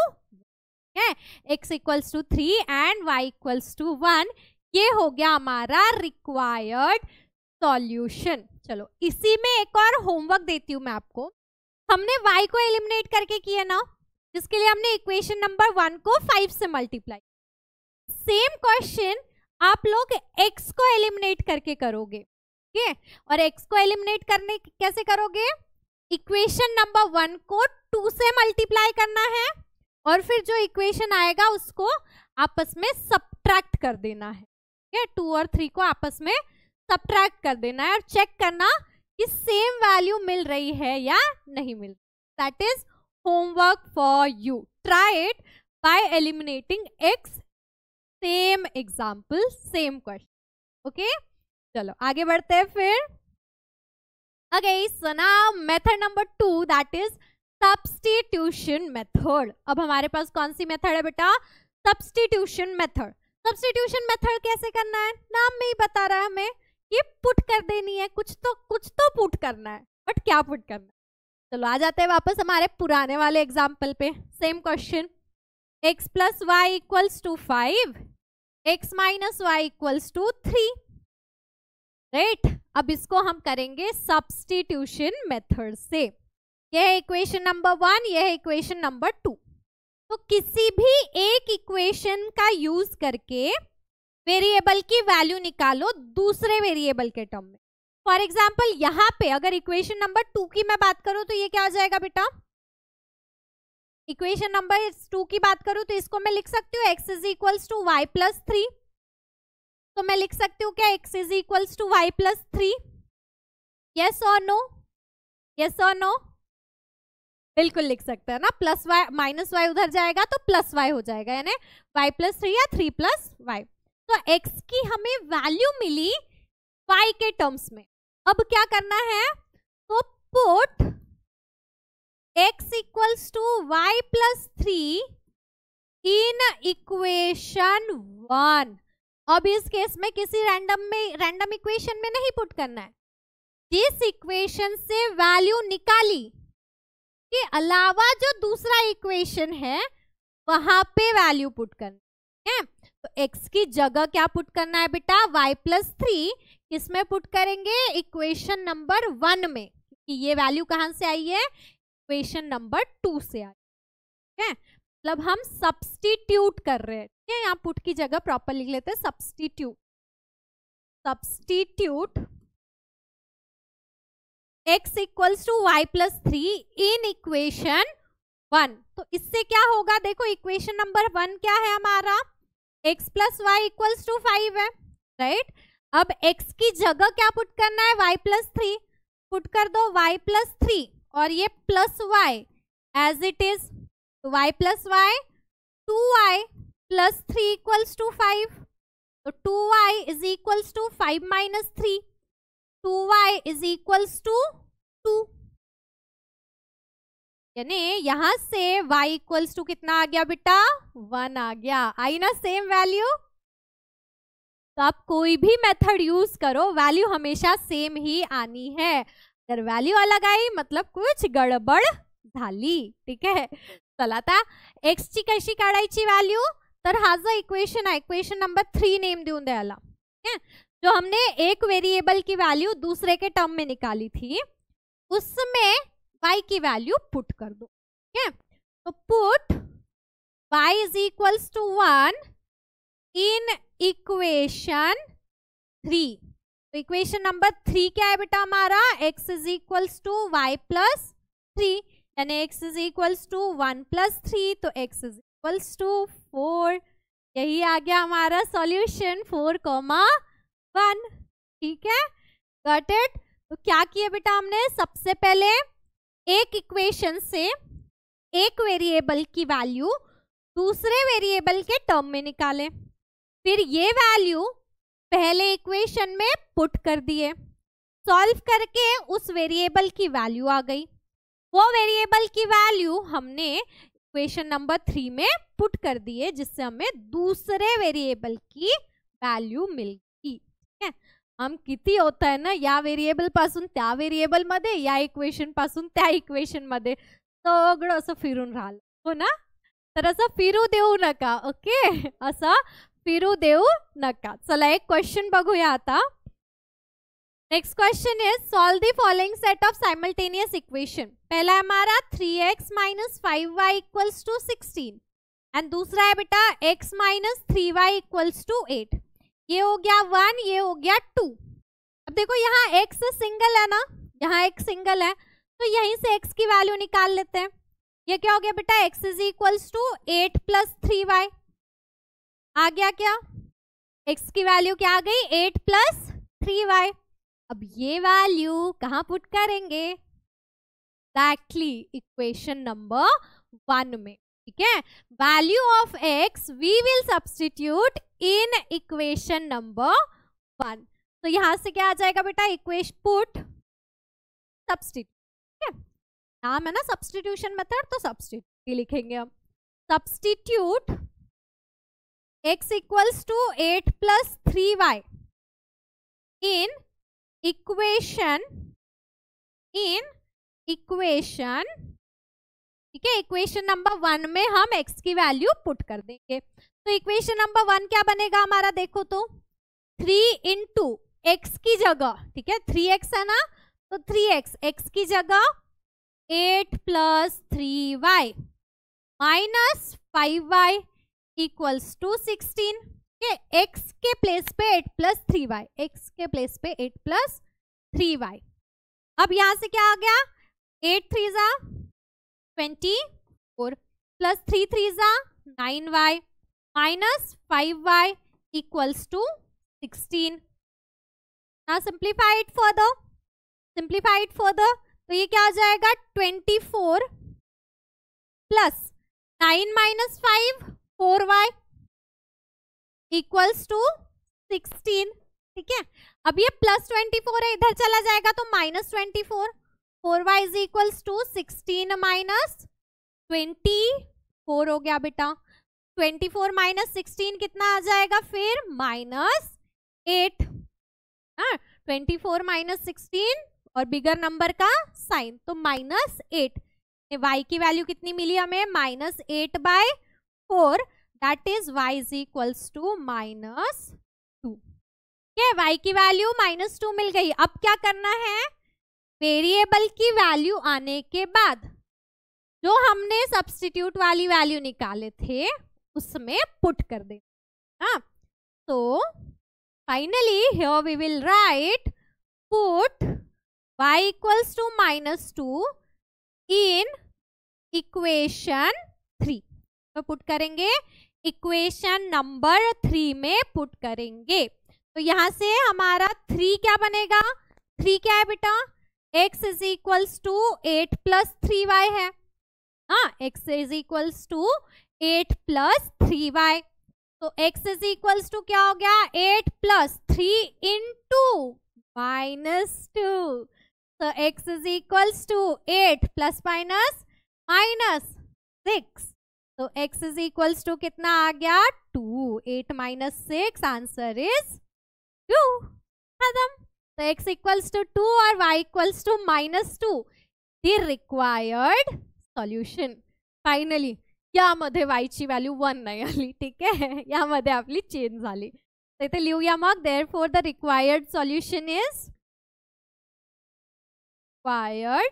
x equals to 3 and y equals to 1, ये हो गया हमारा रिक्वायर्ड सॉल्यूशन। चलो इसी में एक और होमवर्क देती हूँ मैं आपको। हमने y को एलिमिनेट करके किया ना, जिसके लिए हमने इक्वेशन नंबर 1 को 5 से मल्टीप्लाई। सेम क्वेश्चन आप लोग x को एलिमिनेट करके करोगे, ठीक है। और x को एलिमिनेट करने कैसे करोगे, इक्वेशन नंबर 1 को 2 से मल्टीप्लाई करना है और फिर जो इक्वेशन आएगा उसको आपस में सब्ट्रैक्ट कर देना है, ठीक है। 2 और 3 को आपस में सब्ट्रैक्ट कर देना है और चेक करना कि सेम वैल्यू मिल रही है या नहीं मिल रही। That is homework for you, try it by eliminating x, same example same question, okay. चलो आगे बढ़ते हैं फिर। Okay, so now method number 2, that is substitution method. अब हमारे पास कौन सी मेथड है बेटा, सब्स्टिट्यूशन मेथड। सब्स्टिट्यूशन मेथड कैसे करना है, नाम में ही बता रहा है हमें, ये पुट कर देनी है, कुछ तो पुट करना है, बट क्या पुट करना है। चलो आ जाते हैं वापस हमारे पुराने वाले एग्जाम्पल पे। Same question, x plus y equals to 5, x minus y equals to 3, right. अब इसको हम करेंगे सब्स्टिट्यूशन मेथड से। यह है इक्वेशन नंबर 1, यह है इक्वेशन नंबर 2। तो किसी भी एक इक्वेशन का यूज करके वेरिएबल की वैल्यू निकालो दूसरे वेरिएबल के टर्म में। फॉर एग्जाम्पल यहाँ पे अगर इक्वेशन नंबर 2 की मैं बात करूं तो ये क्या हो जाएगा बेटा, इक्वेशन नंबर 2 की बात करूं तो इसको मैं लिख सकती हूँ x is equals to y plus 3। तो मैं लिख सकती हूँ क्या, x is equals to y plus 3, yes और नो, यस और नो, बिल्कुल लिख सकते हैं ना। प्लस वाई माइनस वाई उधर जाएगा तो प्लस वाई हो जाएगा, यानी y प्लस 3 या 3 प्लस वाई। तो x की हमें वैल्यू मिली y के टर्म्स में। अब क्या करना है, तो put x equals to y plus 3 in equation 1। अब इस केस में किसी रैंडम इक्वेशन में नहीं पुट करना है, जिस इक्वेशन से वैल्यू निकाली के अलावा जो दूसरा इक्वेशन है वहां पे वैल्यू पुट करना है। तो x की जगह क्या पुट करना है बेटा, y प्लस 3 किसमें पुट करेंगे, इक्वेशन नंबर 1 में, क्योंकि ये वैल्यू कहां से आई है, इक्वेशन नंबर 2 से आई है। मतलब हम सब्स्टिट्यूट कर रहे हैं, ठीक है। यहाँ पुट की जगह प्रॉपर लिख लेते हैं substitute. Substitute x equals to y plus 3 in equation 1। तो इससे क्या होगा, देखो इक्वेशन नंबर 1 क्या है हमारा, x plus y equals to 5 है, राइट। अब x की जगह क्या पुट करना है, y प्लस 3 पुट कर दो, y प्लस 3 और ये plus y as it is, तो y plus y 2y plus 3 equals to 5। तो 2y is equals to 5 minus 3, 2y is equals to 2, यानी यहां से y इक्वल्स टू कितना आ गया बेटा, 1 आ गया। आई ना सेम वैल्यू। तो आप कोई भी मेथड यूज करो, वैल्यू हमेशा सेम ही आनी है। अगर वैल्यू अलग आई मतलब कुछ गडबड झाली, ठीक आहे। चला आता x ची कशी काढायची व्हॅल्यू, तर हा जो इक्वेशन आहे, इक्वेशन नंबर 3 नेम देऊन द्यायला, ठीक है। जो हमने एक वेरिएबल की वैल्यू दूसरे के टर्म में निकाली थी, उसमें y की वैल्यू पुट कर दो, ठीक है। तो put y is equals to 1 in equation 3। तो इक्वेशन नंबर 3 क्या है बेटा हमारा, x is equals to y plus 3, यानी x is equals to 1 plus 3, तो x इज इक्वल्स टू 4। यही आ गया हमारा सॉल्यूशन 4,1, ठीक है। Got it. तो क्या किया बेटा हमने, सबसे पहले एक इक्वेशन से एक वेरिएबल की वैल्यू दूसरे वेरिएबल के टर्म में निकाले, फिर ये वैल्यू पहले इक्वेशन में पुट कर दिए, सॉल्व करके उस वेरिएबल की वैल्यू आ गई। वो वेरिएबल की वैल्यू हमने इक्वेशन नंबर 3 में पुट कर दिए, जिससे हमें दूसरे वेरिएबल की वैल्यू मिल गई, ठीक है। हम किती होत आहे ना, या व्हेरिएबल पासून त्या व्हेरिएबल मध्ये, या इक्वेशन पासून त्या इक्वेशन मध्ये सगळं असं फिरून राहिलं, हो ना। तर असं फिरू देऊ नका, ओके, असं फिरू देऊ नका। चला एक क्वेश्चन बघूया आता। Next question is solve the following set of simultaneous equation. पहला है हमारा 3x minus 5y equals to 16 and दूसरा है बेटा x minus 3y equals to 8। ये हो गया 1, ये हो गया 2। अब देखो यहाँ x सिंगल है ना, यहाँ x सिंगल है, तो यहीं से x की वैल्यू निकाल लेते हैं। ये क्या हो गया बेटा, x is equals to 8 plus 3y आ गया। क्या x की वैल्यू क्या आ गई, 8 प्लस 3y। अब ये वैल्यू कहाँ पुट करेंगे, एक्जैक्टली इक्वेशन नंबर 1 में, ठीक है। Value of x we will substitute in equation number 1। तो यहां से क्या आ जाएगा बेटा, इक्वेशन पुट सब्स्टिट्यूट, ठीक है। नाम है ना सब्स्टिट्यूशन मेथड, तो सब्स्टिट्यूट लिखेंगे हम। Substitute x equals to 8 plus 3y in equation, ठीक है, इक्वेशन नंबर 1 में हम x की वैल्यू पुट कर देंगे। तो इक्वेशन नंबर 1 क्या बनेगा हमारा, देखो तो 3 इंटू x की जगह, ठीक है, 3x है ना, तो 3x, x की जगह 8 plus 3y minus 5y equals to 16। x के प्लेस पे 8 प्लस 3y, x के प्लेस पे 8 प्लस 3y। अब यहां से क्या आ गया, 8 3 जा 24 प्लस 3 3 जा 9y minus 5y equals to 16। Now simplify it further, तो ये क्या आ जाएगा, 24 plus 9 minus 5 4y equals to 16, ठीक है। अब ये प्लस 24 है, इधर चला जाएगा तो minus 24, 4y is equals to 16 minus 24 हो गया बेटा। 24 माइनस 16 कितना आ जाएगा फिर, माइनस 8। हाँ, 24 माइनस 16 और बिगर नंबर का साइन, तो माइनस 8। y की वैल्यू कितनी मिली हमें, minus 8/4, that is y is equals to minus 2। y की वैल्यू माइनस 2 मिल गई। अब क्या करना है, वेरिएबल की वैल्यू आने के बाद जो हमने सब्स्टिट्यूट वाली वैल्यू निकाले थे उसमें पुट कर दे। हाँ, तो finally here we will write put y equals to minus 2 in equation 3। तो पुट करेंगे इक्वेशन नंबर 3 में पुट करेंगे। तो यहां से हमारा 3 क्या बनेगा, 3 क्या है बेटा, x is equals to 8 plus 3y है। हाँ, x is equals to 8 plus 3y। तो x इज इक्वल्स टू क्या हो गया 8 plus 3 into -2. So x is equals to 8 plus minus 6. तो x is equals to कितना आ गया 2. 8 minus 6 answer is 2. खत्म. तो x equals to 2 और y equals to -2. The required solution. Finally यामध्ये y ची व्हॅल्यू 1 नाही आली. ठीक आहे, यामध्ये आपली चेंज झाली. तर इथे लिहूया मग therefore the required solution is required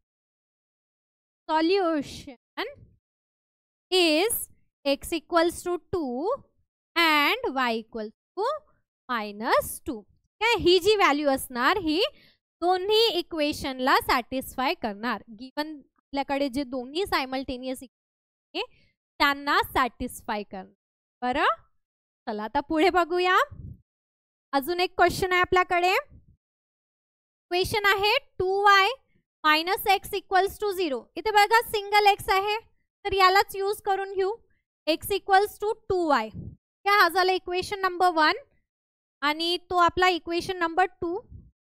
solution is x equals to 2 and y equals to -2. काय ही जी व्हॅल्यू असणार ही दोन्ही इक्वेशनला सॅटिस्फाय करणार. गिवन आपल्याकडे जे दोन्ही सायमल्टेनियस इक्वेशन त्यांना सॅटिस्फाय करणार. बरं, चला आता पुढे बघूया. अजून एक क्वेश्चन आहे आपल्याकडे. इक्वेशन आहे 2y - x इक्वल्स टू 0. इथे बघा सिंगल x आहे तर यालाच यूज करून घेऊ. x equals to 2y. क्या हा झाला इक्वेशन नंबर 1 आणि तो आपला equation number 2.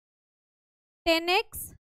10x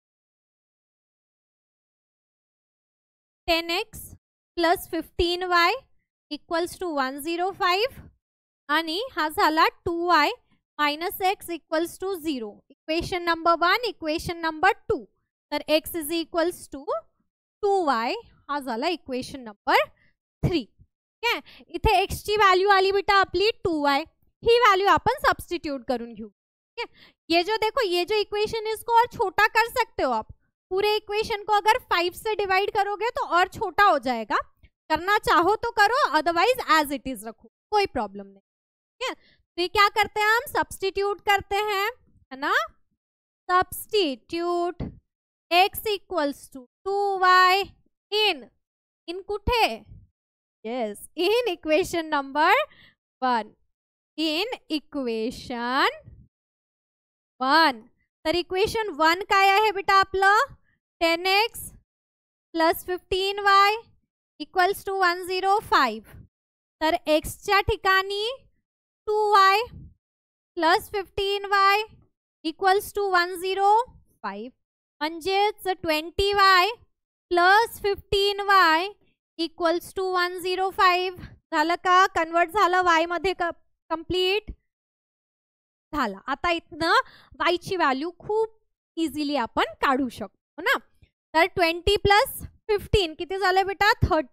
plus 15y equals to 105 आणि हा झाला 2y - x equals to 0. Equation number 1 equation number 2. तर x is equals to 2y हा झाला इक्वेशन नंबर 3. क्या इथे x ची व्हॅल्यू आली बेटा आपली 2y. ही व्हॅल्यू अपन सब्स्टिट्यूट करून घेऊ. ये जो देखो ये जो इक्वेशन इसको और छोटा कर सकते हो आप. पूरे इक्वेशन को अगर 5 से डिवाइड करोगे तो और छोटा हो जाएगा. करना चाहो तो करो, अदरवाइज एज इट इज रखो, कोई प्रॉब्लम नहीं. तो ये क्या करते हैं हम सब्स्टिट्यूट करते हैं, है ना. Substitute x equals to 2y in कुठे. Yes, in equation number 1. In equation 1. तर इक्वेशन 1 काय आहे बेटा आपलं 10x plus 15y equals to 105. तर x च्या ठिकाणी 2y plus 15y equals to 105. म्हणजेच 20y plus 15y equals to 105. झालं का. कन्वर्ट झालं y मध्ये कंप्लीट झालं. आता इथनं y ची व्हॅल्यू खूप इझिली आपण काढू शकतो ना. तर 20 प्लस 15 किती झालं बेटा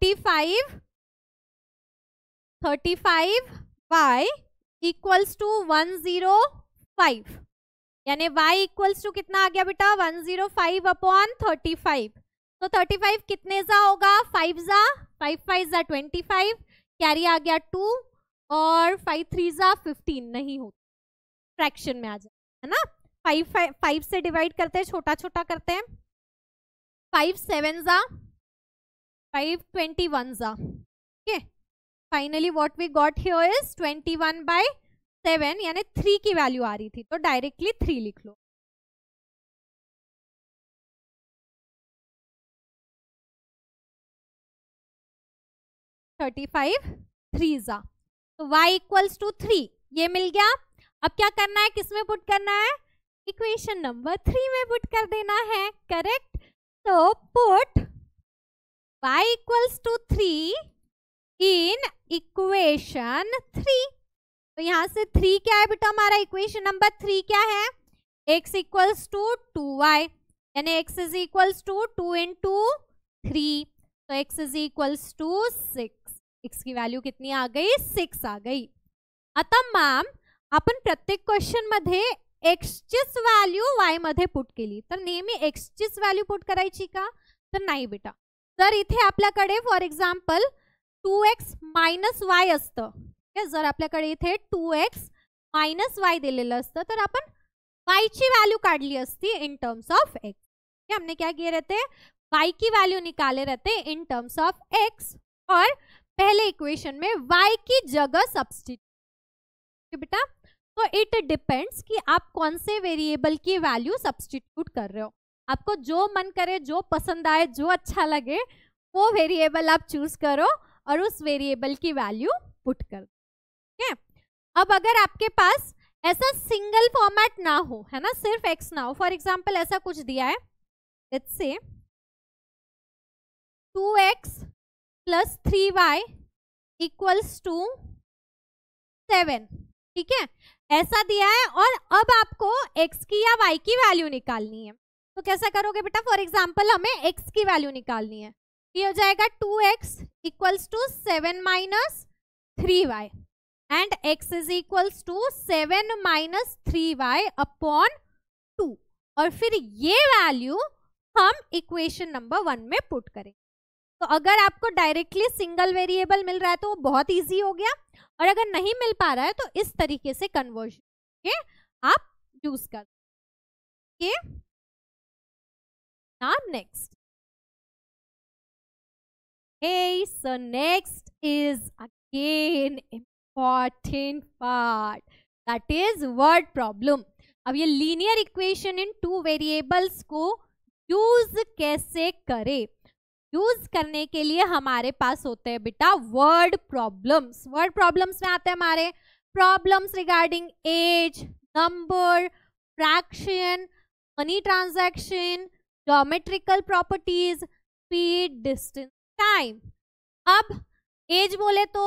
35y इक्वल्स टू 105. यानी y इक्वल्स टू कितना आ गया बेटा 105 अपॉन 35. तो 35 कितने जा होगा 5 जा 5 5 जा 25. कैरी आ गया 2 और 5 3 जा 15 नहीं होता, फ्रैक्शन में आ जाए, है ना. 5 से डिवाइड करते हैं, छोटा छोटा करते हैं. 5 7 जा 5 21 जा. Okay, finally what we got here is 21/7. यानी 3 की वैल्यू आ रही थी तो डायरेक्टली 3 लिख लो. $35 3 जा. तो y इक्वल्स टू 3 ये मिल गया. अब क्या करना है, किस में पुट करना है, इक्वेशन नंबर 3 में पुट कर देना है. करेक्ट. तो put y equals to 3 in equation 3. तो यहां से 3 क्या है बेटा हमारा इक्वेशन नंबर 3 क्या है x इक्वल्स टू 2y. यानी x is equals to 2 into 3. तो x is equals to 6. x की व्हॅल्यू कितनी आ गई 6 आ गई. आता मॅम आपण प्रत्येक क्वेश्चन मध्ये x चीच व्हॅल्यू y मध्ये पुट केली तर नेहमी x चीच व्हॅल्यू पुट करायची का, तर नाही बेटा. जर इथे आपल्याकडे for example 2x minus y असतं, जर आपल्याकडे इथे 2x मायनस y दिलेलं असतं तर आपण y ची व्हॅल्यू काढली असती इन टर्म्स ऑफ x. हमने क्या किए रहते y की वैल्यू निकाले रहते इन टर्म्स ऑफ x और पहले इक्वेशन में y की जगह सब्स्टिट्यूट. बेटा तो इट डिपेंड्स कि आप कौन से वेरिएबल की वैल्यू सब्स्टिट्यूट कर रहे हो. आपको जो मन करे, जो पसंद आए, जो अच्छा लगे वो वेरिएबल आप चूज करो और उस वेरिएबल की वैल्यू पुट कर. है। अब अगर आपके पास ऐसा सिंगल फॉर्मेट ना हो, है ना, सिर्फ x ना हो, फॉर एग्जाम्पल ऐसा कुछ दिया है, let's say 2x plus 3y equals to 7, ठीक है, ऐसा दिया है और अब आपको x की या y की वैल्यू निकालनी है। तो कैसा करोगे बेटा, फॉर एग्जाम्पल हमें x की वैल्यू निकालनी है, ये हो जाएगा 2x equals to 7 minus 3y and x is equals to 7 minus 3y upon 2, और फिर ये वैल्यू हम इक्वेशन नंबर 1 में पुट करेंगे। तो अगर आपको डायरेक्टली सिंगल वेरिएबल मिल रहा है तो वो बहुत इजी हो गया, और अगर नहीं मिल पा रहा है तो इस तरीके से कन्वर्जन के आप यूज कर के। Now next, hey, so next is again important part, that is word problem. अब ये लीनियर इक्वेशन इन 2 वेरिएबल्स को यूज कैसे करें? यूज करने के लिए हमारे पास होते हैं बेटा वर्ड प्रॉब्लम्स। वर्ड प्रॉब्लम्स में आते हैं हमारे problems regarding age, number, fraction, money transaction, geometrical properties, speed, distance, time. अब एज बोले तो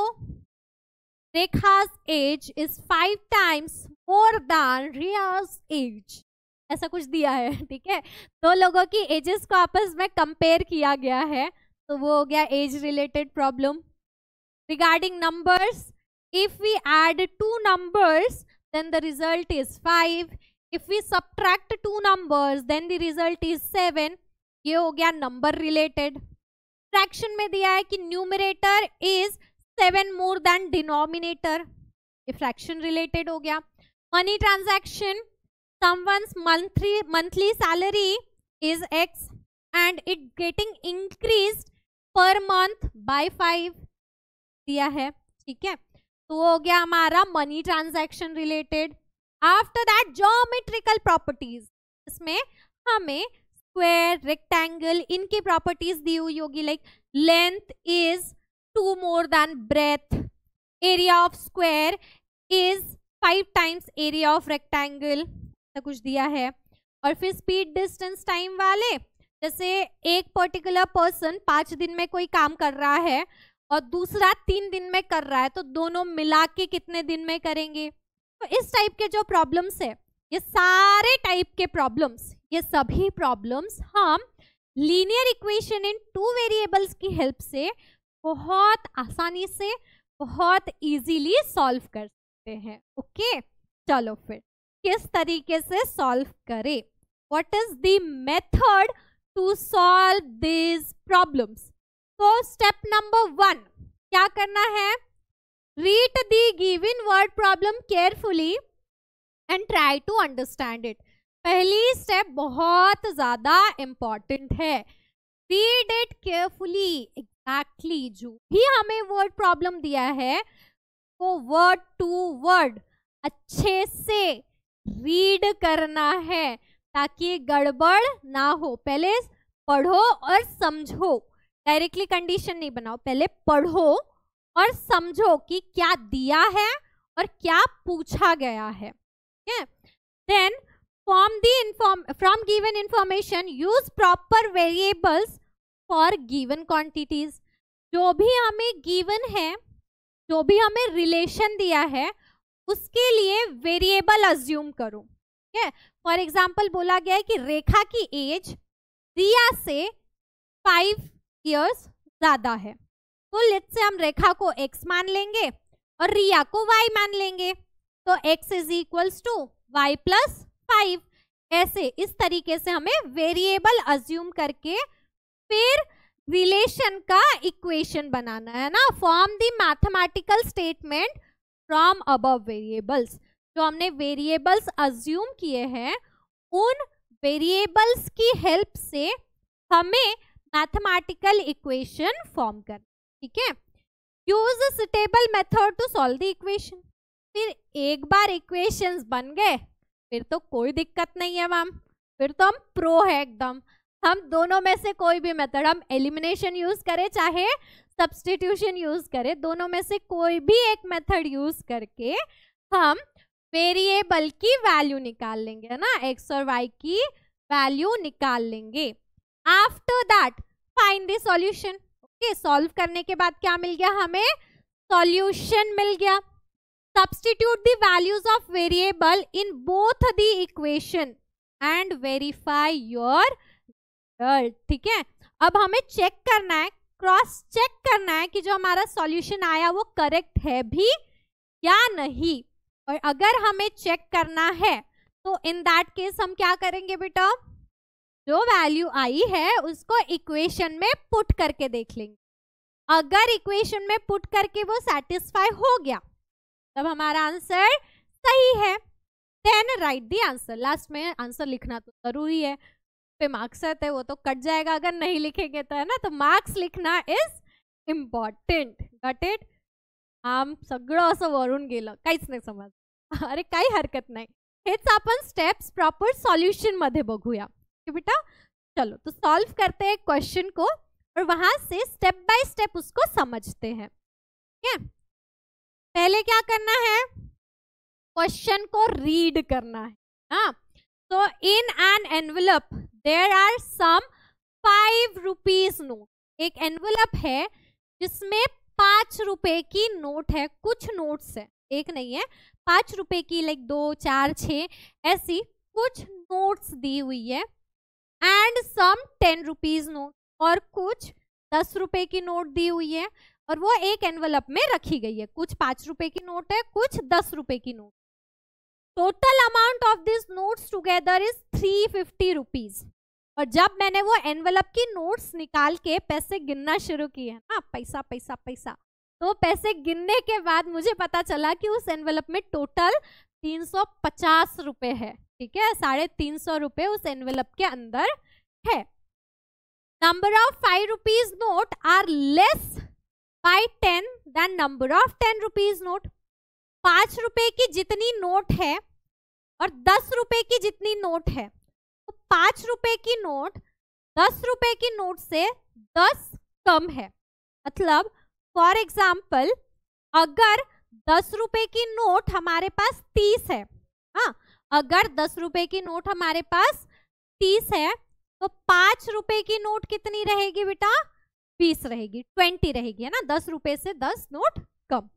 Rekha's age is 5 times more than Riya's age, ऐसा कुछ दिया है, ठीक है। दो लोगों की एजेस को आपस में कंपेयर किया गया है, तो वो हो गया age related problem. Regarding numbers, if we add 2 numbers then the result is 5, if we subtract 2 numbers then the result is 7, ये हो गया नंबर रिलेटेड। फ्रैक्शन में दिया है कि numerator is 7 more than denominator, ये फ्रैक्शन रिलेटेड हो गया। Money transaction, someone's monthly salary is x and it getting increased per month by 5 दिया है, ठीक है, तो वो हो गया हमारा money transaction related. After that geometrical properties, इसमें हमें स्क्वायर, रेक्टेंगल, इनकी प्रॉपर्टीज दी हुई होगी, like length is 2 more than breadth, area of square is 5 times area of rectangle, कुछ दिया है। और फिर स्पीड, डिस्टेंस, टाइम वाले, जैसे एक पर्टिकुलर पर्सन 5 दिन में कोई काम कर रहा है और दूसरा 3 दिन में कर रहा है, तो दोनों मिला के कितने दिन में करेंगे। तो इस टाइप के जो प्रॉब्लम्स है, ये सारे टाइप के प्रॉब्लम्स, ये सभी प्रॉब्लम्स हम लीनियर इक्वेशन इन 2 वेरिएबल्स की हेल्प से बहुत आसानी से, बहुत इजीली सॉल्व कर सकते हैं। ओके, चलो फिर किस तरीके से सॉल्व करें, what is the method to solve this problems. तो स्टेप नंबर 1 क्या करना है, read the given word problem carefully and try to understand it. पहली स्टेप बहुत ज्यादा इंपॉर्टेंट है, रीड इट केयरफुली। एग्जैक्टली जो भी हमें वर्ड प्रॉब्लम दिया है वो वर्ड टू वर्ड अच्छे से रीड करना है ताकि गड़बड़ ना हो। पहले पढ़ो और समझो, डायरेक्टली कंडीशन नहीं बनाओ, पहले पढ़ो और समझो कि क्या दिया है और क्या पूछा गया है। Then from given information use proper variables for given quantities. जो भी हमें गिवन है, जो भी हमें रिलेशन दिया है, उसके लिए वेरिएबल अज्यूम करो। ठीक है, फॉर एग्जाम्पल बोला गया है कि रेखा की एज रिया से 5 इयर्स ज्यादा है, तो लेट्स से हम रेखा को x मान लेंगे और रिया को y मान लेंगे, तो x is equals to y plus 5। ऐसे इस तरीके से हमें वेरिएबल अज्यूम करके फिर रिलेशन का इक्वेशन बनाना है ना। Form the mathematical statement from above variables. जो हमने वेरिएबल्स अज्यूम किए हैं उन वेरिएबल्स की हेल्प से हमें मैथमेटिकल इक्वेशन फॉर्म करना, ठीक है। Use a suitable method to solve the equation. फिर एक बार इक्वेशंस बन गए फिर तो कोई दिक्कत नहीं है मैम, फिर तो हम प्रो है एकदम। हम दोनों में से कोई भी मेथड, हम एलिमिनेशन यूज करें चाहे सब्स्टिट्यूशन यूज करें, दोनों में से कोई भी एक मेथड यूज करके हम वेरिएबल की वैल्यू निकाल लेंगे, है ना, x और y की वैल्यू निकाल लेंगे। After that find the solution. Okay, solve करने के बाद क्या मिल गया, हमें सॉल्यूशन मिल गया। Substitute the values of variable in both the equation and verify your result. ठीक है, अब हमें चेक करना है, क्रॉस चेक करना है कि जो हमारा सॉल्यूशन आया वो करेक्ट है भी या नहीं। और अगर हमें चेक करना है तो इन दैट केस हम क्या करेंगे बेटा, जो वैल्यू आई है उसको इक्वेशन में पुट करके देख लेंगे। अगर इक्वेशन में पुट करके वो सेटिस्फाई हो गया तब हमारा आंसर सही है। Then write the answer. Last में आंसर लिखना तो जरूरी है, पे मार्क्स रहते हैं, वो तो कट जाएगा अगर नहीं लिखेंगे तो, है ना, तो मार्क्स लिखना इज इम्पॉर्टंट। Got it? आम सगळं असं वरून गेलं, काहीच नाही समज, अरे काही हरकत नाही। हेच आपण स्टेप्स प्रॉपर सॉल्यूशन मध्ये बघूया कि बेटा। चलो तो सॉल्व करते हैं क्वेश्चन को और वहां से स्टेप बाय स्टेप उसको समझते हैं। ठीक है, पहले क्या करना है, क्वेश्चन को रीड करना है। हाँ, तो in an envelope there are some 5 rupees note. एक एनवेलप है जिसमें 5 रुपए की नोट है, कुछ नोट्स है, एक नहीं है, 5 रुपए की, लाइक 2, 4, 6 ऐसी कुछ नोट्स दी हुई है। एंड सम 10 रुपीज नोट, और कुछ 10 रुपए की नोट दी हुई है और वो एक एनवेलप में रखी गई है। कुछ 5 रुपए की नोट है, कुछ 10 रुपए की नोट। Total amount of this notes together is 350 rupees. और जब मैंने वो एनवेलप की नोट्स निकाल के पैसे गिनना शुरू किए ना, पैसा पैसा पैसा, तो पैसे गिनने के बाद मुझे पता चला कि उस एनवेलप में टोटल 350 रुपए है। ठीक है, 350 रुपए उस एनवेलप के अंदर है। Number of 5 rupees note are less by 10 then number of 10 rupees note. 5 रुपए की जितनी नोट है और 10 रुपए की जितनी नोट है, तो 5 रुपए की नोट 10 रुपए की नोट से 10 कम है। मतलब फॉर एग्जाम्पल, अगर 10 रुपए की नोट हमारे पास 30 है, हाँ, अगर 10 रुपए की नोट हमारे पास 30 है तो 5 रुपए की नोट कितनी रहेगी बेटा, 20 रहेगी, 20 रहेगी, है ना, 10 रुपए से 10 नोट कम।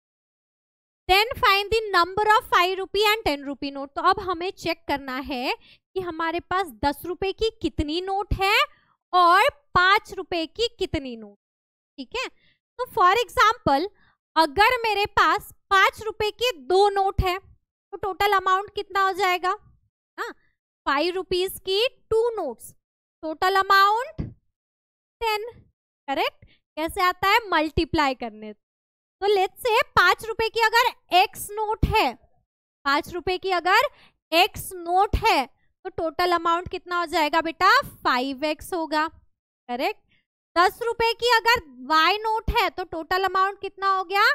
Then find the number of 5 rupee and 10 rupee note. तो अब हमें चेक करना है कि हमारे पास 10 रुपए की कितनी नोट है और 5 रुपए की कितनी नोट। ठीक है, तो फॉर एग्जाम्पल, अगर मेरे पास 5 रुपए की 2 नोट है तो टोटल अमाउंट कितना हो जाएगा, हाँ, 5 रुपीज की 2 नोट्स, टोटल अमाउंट 10। करेक्ट? कैसे आता है, मल्टीप्लाई करने। तो लेट्स से 5 रुपए की अगर x नोट है, 5 रुपए की अगर x नोट है तो टोटल अमाउंट कितना हो जाएगा बेटा, 5x होगा। करेक्ट? 10 रुपए की अगर y नोट है तो टोटल अमाउंट कितना हो गया,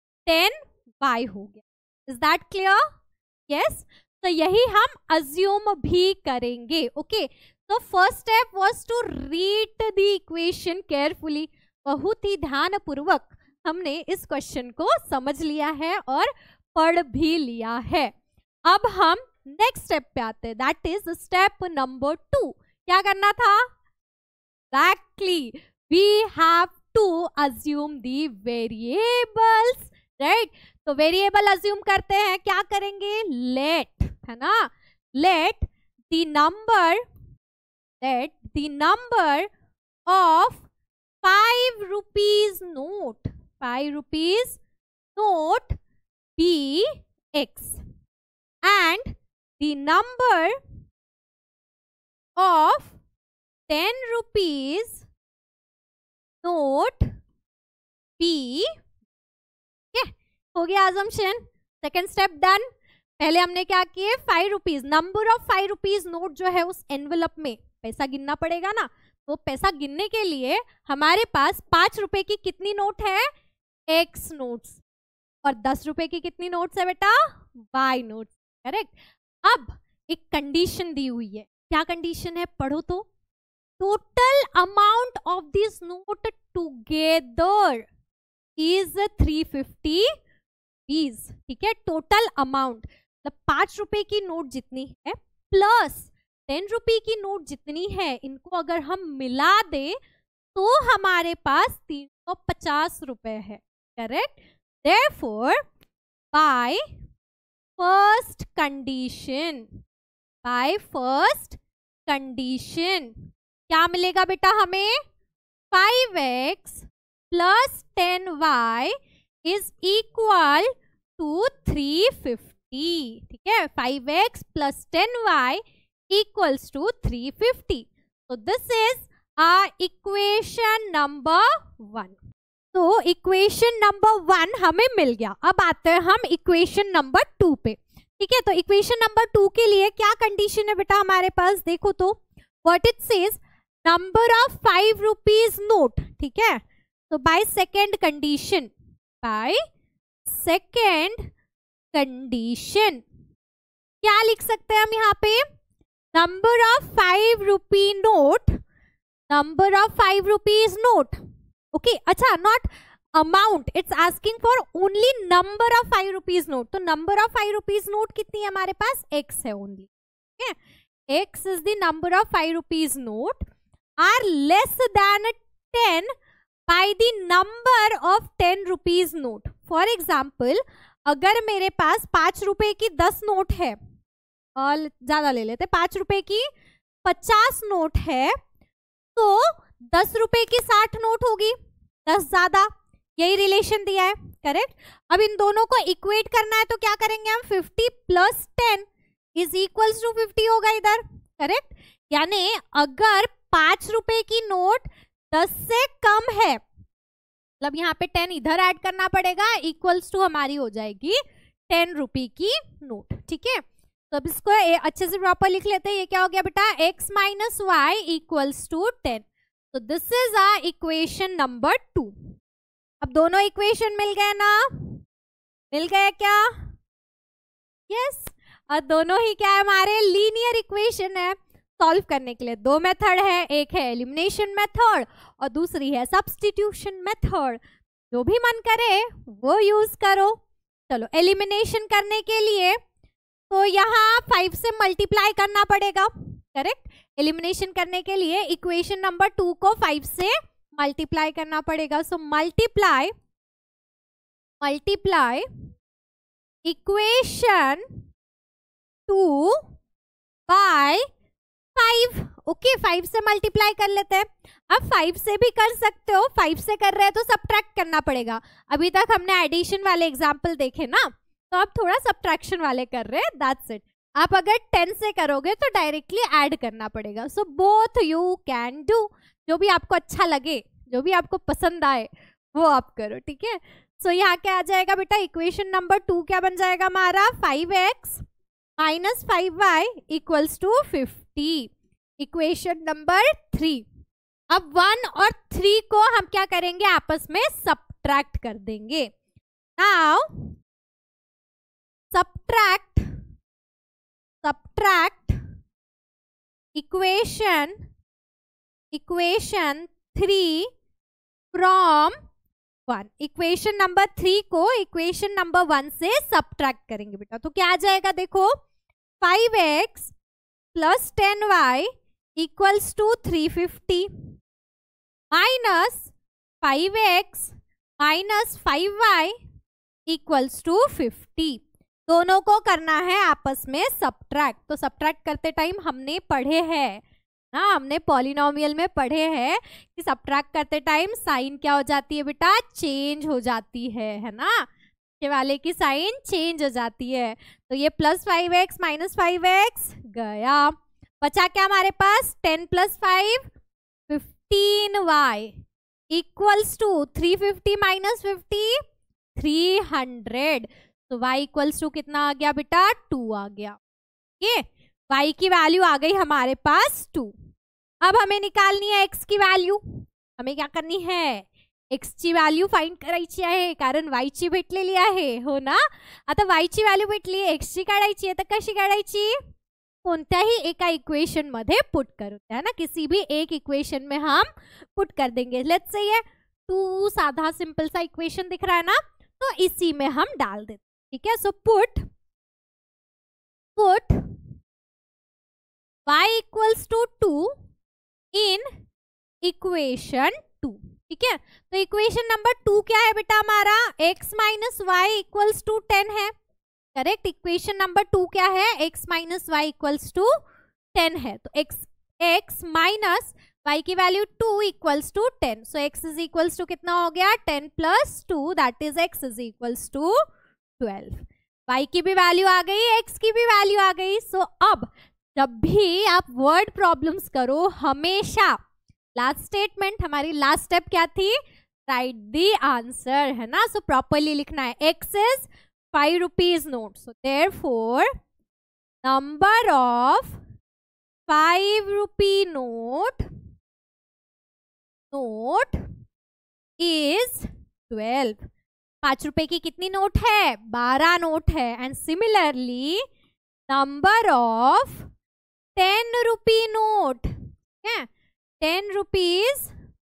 10y हो गया। Is that clear? यस। तो यही हम अज्यूम भी करेंगे। ओके, तो first step was to read the equation carefully. बहुत ही ध्यानपूर्वक हमने इस क्वेश्चन को समझ लिया है और पढ़ भी लिया है। अब हम नेक्स्ट स्टेप पे आते हैं, दैट इज स्टेप नंबर 2। क्या करना था? Exactly, we have to assume the variables, right? तो वेरिएबल अज्यूम करते हैं, क्या करेंगे, लेट, है ना, let the number of 5 rupees note, 5 rupees note be x and the number of 10 rupees note be, हो गया assumption। Second step done. पहले हमने क्या किए, 5 rupees, number of 5 rupees note जो है उस एनवेलप में पैसा गिनना पड़ेगा ना, तो पैसा गिनने के लिए हमारे पास 5 रुपए की कितनी नोट है, x नोट्स, और 10 रुपए की कितनी नोट्स है बेटा, y नोट्स। करेक्ट? अब एक कंडीशन दी हुई है, क्या कंडीशन है, पढ़ो तो। total amount of this note together is 350 rupees. ठीक है, टोटल अमाउंट मतलब 5 रुपए की नोट जितनी है प्लस 10 रुपए की नोट जितनी है, इनको अगर हम मिला दे तो हमारे पास 350 रुपए है. Correct. Therefore, by first condition क्या मिलेगा बेटा हमें? 5x plus 10y is equal to 350. ठीक है, 5x plus 10y equals to 350. So this is our equation number 1. तो इक्वेशन नंबर 1 हमें मिल गया. अब आते हैं हम इक्वेशन नंबर 2 पे. ठीक है, तो इक्वेशन नंबर 2 के लिए क्या कंडीशन है बेटा हमारे पास? देखो तो what it says, number of 5 rupees note. ठीक है, तो बाय सेकेंड कंडीशन क्या लिख सकते हैं हम यहाँ पे? Number of 5 rupee note, number of 5 rupees note. Okay, अच्छा, not amount, it's asking for only number of 5 rupees note. तो नंबर ऑफ 5 रुपीज नोट कितनी है हमारे पास? x है ओनली. ठीक है, x is the number of 5 rupees note are less than 10 by the number of 10 rupees note. For example, अगर मेरे पास 5 रुपए की 10 नोट है, और ज्यादा ले लेते, 5 रुपए की 50 नोट है, तो 10 रुपए की 60 नोट होगी, 10 ज्यादा. यही रिलेशन दिया है. करेक्ट. अब इन दोनों को इक्वेट करना है तो क्या करेंगे हम? 50 प्लस 10 इज इक्वल्स टू 50 होगा इधर. करेक्ट. यानी अगर 5 रुपए की नोट 10 से कम है, मतलब यहाँ पे 10 इधर ऐड करना पड़ेगा, इक्वल्स टू हमारी हो जाएगी 10 रुपए की नोट. ठीक है, तो अब इसको अच्छे से प्रॉपर लिख लेते हैं. ये क्या हो गया बेटा? x minus y equals to 10. तो this is our equation number 2. अब दोनों इक्वेशन मिल गए ना? मिल गए क्या? यस. और दोनों ही क्या है हमारे? लीनियर इक्वेशन है. सॉल्व करने के लिए 2 मेथड है, एक है एलिमिनेशन मेथड और दूसरी है सब्स्टिट्यूशन मेथड. जो भी मन करे वो यूज करो. चलो, एलिमिनेशन करने के लिए तो यहाँ 5 से मल्टीप्लाई करना पड़ेगा. करेक्ट. एलिमिनेशन करने के लिए इक्वेशन नंबर 2 को 5 से मल्टीप्लाई करना पड़ेगा. So multiply equation 2 by 5. ओके, 5 से मल्टीप्लाई कर लेते हैं. अब 5 से भी कर सकते हो, 5 से कर रहे हैं तो सब्ट्रैक्ट करना पड़ेगा. अभी तक हमने एडिशन वाले एग्जाम्पल देखे ना, तो अब थोड़ा सब्ट्रैक्शन वाले कर रहे हैं. That's it. आप अगर 10 से करोगे तो डायरेक्टली ऐड करना पड़ेगा. So both you can do. जो भी आपको अच्छा लगे, जो भी आपको पसंद आए वो आप करो. ठीक है. सो यहाँ क्या आ जाएगा बेटा? इक्वेशन नंबर 2 क्या बन जाएगा हमारा? 5x minus 5y equals to 50. Equation number 3. अब 1 और 3 को हम क्या करेंगे? आपस में सब्ट्रैक्ट कर देंगे. Now subtract equation 3 from 1. Equation number 3 को इक्वेशन नंबर 1 से सब्ट्रैक्ट करेंगे बेटा. तो क्या आ जाएगा? देखो, 5x plus 10y equals to 350 minus 5x minus 5y equals to 50. दोनों को करना है आपस में सब्ट्रैक्ट. तो सब्ट्रैक्ट करते टाइम हमने पढ़े हैं ना, हमने पॉलिनोमियल में पढ़े हैं कि सब्ट्रैक्ट करते टाइम साइन क्या हो जाती है बेटा? चेंज हो जाती है ना. ये वाले की साइन चेंज हो जाती है. तो ये प्लस 5x माइनस 5x गया. बचा क्या हमारे पास? 10 plus 5 15y equals to 350 minus 50 300. तो y इक्वल्स टू कितना आ गया बेटा? 2 आ गया. ये y की वैल्यू आ गई हमारे पास 2. अब हमें निकालनी है x की वैल्यू. हमें क्या करनी है? x ची वैल्यू फाइंड करायची आहे, कारण y ची भेटलेली आहे, हो ना. आता y ची वैल्यू भेटली, x ची काढायची आहे, तर कशी काढायची? कोणत्याही एका इक्वेशन मध्ये पुट करू, है ना, किसी भी एक इक्वेशन में हम पुट कर देंगे. लेट्स से ये 2 साधा सिंपल सा इक्वेशन दिख रहा है ना, तो इसी में हम डाल देते. ठीक है. So put y equals to 2 in equation 2. ठीक है. तो इक्वेशन नंबर 2 क्या है बेटा हमारा, x minus y equals to 10 है. करेक्ट. इक्वेशन नंबर 2 क्या है, x minus y equals to 10 है. तो x माइनस y की value 2 equals to 10. So x is equals to कितना हो गया, 10 plus 2, that is x is equals to 12. y की भी वैल्यू आ गई, x की भी वैल्यू आ गई. सो अब जब भी आप वर्ड प्रॉब्लम्स करो, हमेशा लास्ट स्टेटमेंट, हमारी लास्ट स्टेप क्या थी, राइट द आंसर, है ना. सो प्रॉपरली लिखना है. x is 5 rupees note. So therefore, number of 5 rupee note is 12. 5 रुपए की कितनी नोट है, 12 नोट है. And similarly number of 10 rupee note, 10 rupees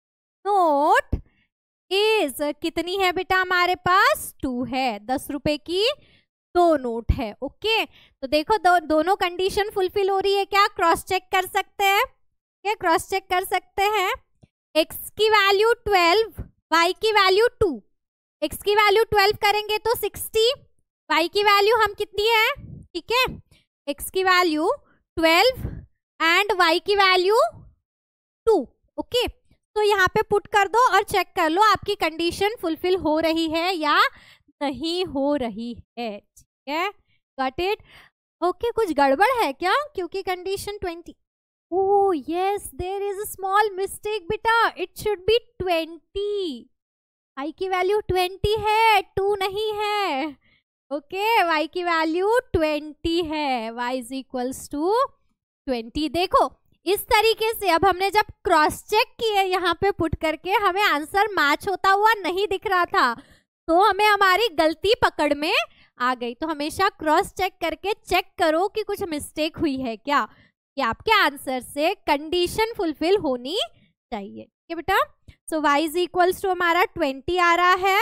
note is कितनी है बेटा हमारे पास, 2 है. 10 रुपए की 2 नोट है. ओके. तो देखो दोनों कंडीशन फुलफिल हो रही है क्या, क्रॉस चेक कर सकते हैं. क्या क्रॉस चेक कर सकते हैं. x की वैल्यू 12, y की वैल्यू 2. x की वैल्यू 12 करेंगे तो 60, y की वैल्यू हम कितनी है, ठीक है, x की वैल्यू 12 एंड y की वैल्यू 2. ओके. तो यहाँ पे पुट कर दो और चेक कर लो आपकी कंडीशन फुलफिल हो रही है या नहीं हो रही है. ठीक है. Got it. ओके. कुछ गड़बड़ है क्या, क्योंकि condition 20. Oh yes, there is a small mistake बेटा, इट शुड बी 20. आई की वैल्यू 20 है, 2 नहीं है. ओके. वाई की वैल्यू 20 है. y is equals to 20. देखो इस तरीके से अब हमने जब क्रॉस चेक किए यहाँ पे पुट करके, हमें आंसर मैच होता हुआ नहीं दिख रहा था, तो हमें हमारी गलती पकड़ में आ गई. तो हमेशा क्रॉस चेक करके चेक करो कि कुछ मिस्टेक हुई है क्या, कि आपके आंसर से कंडीशन फुलफिल होनी चाहिए. ठीक है बेटा. So y is equals to हमारा 20 आ रहा है.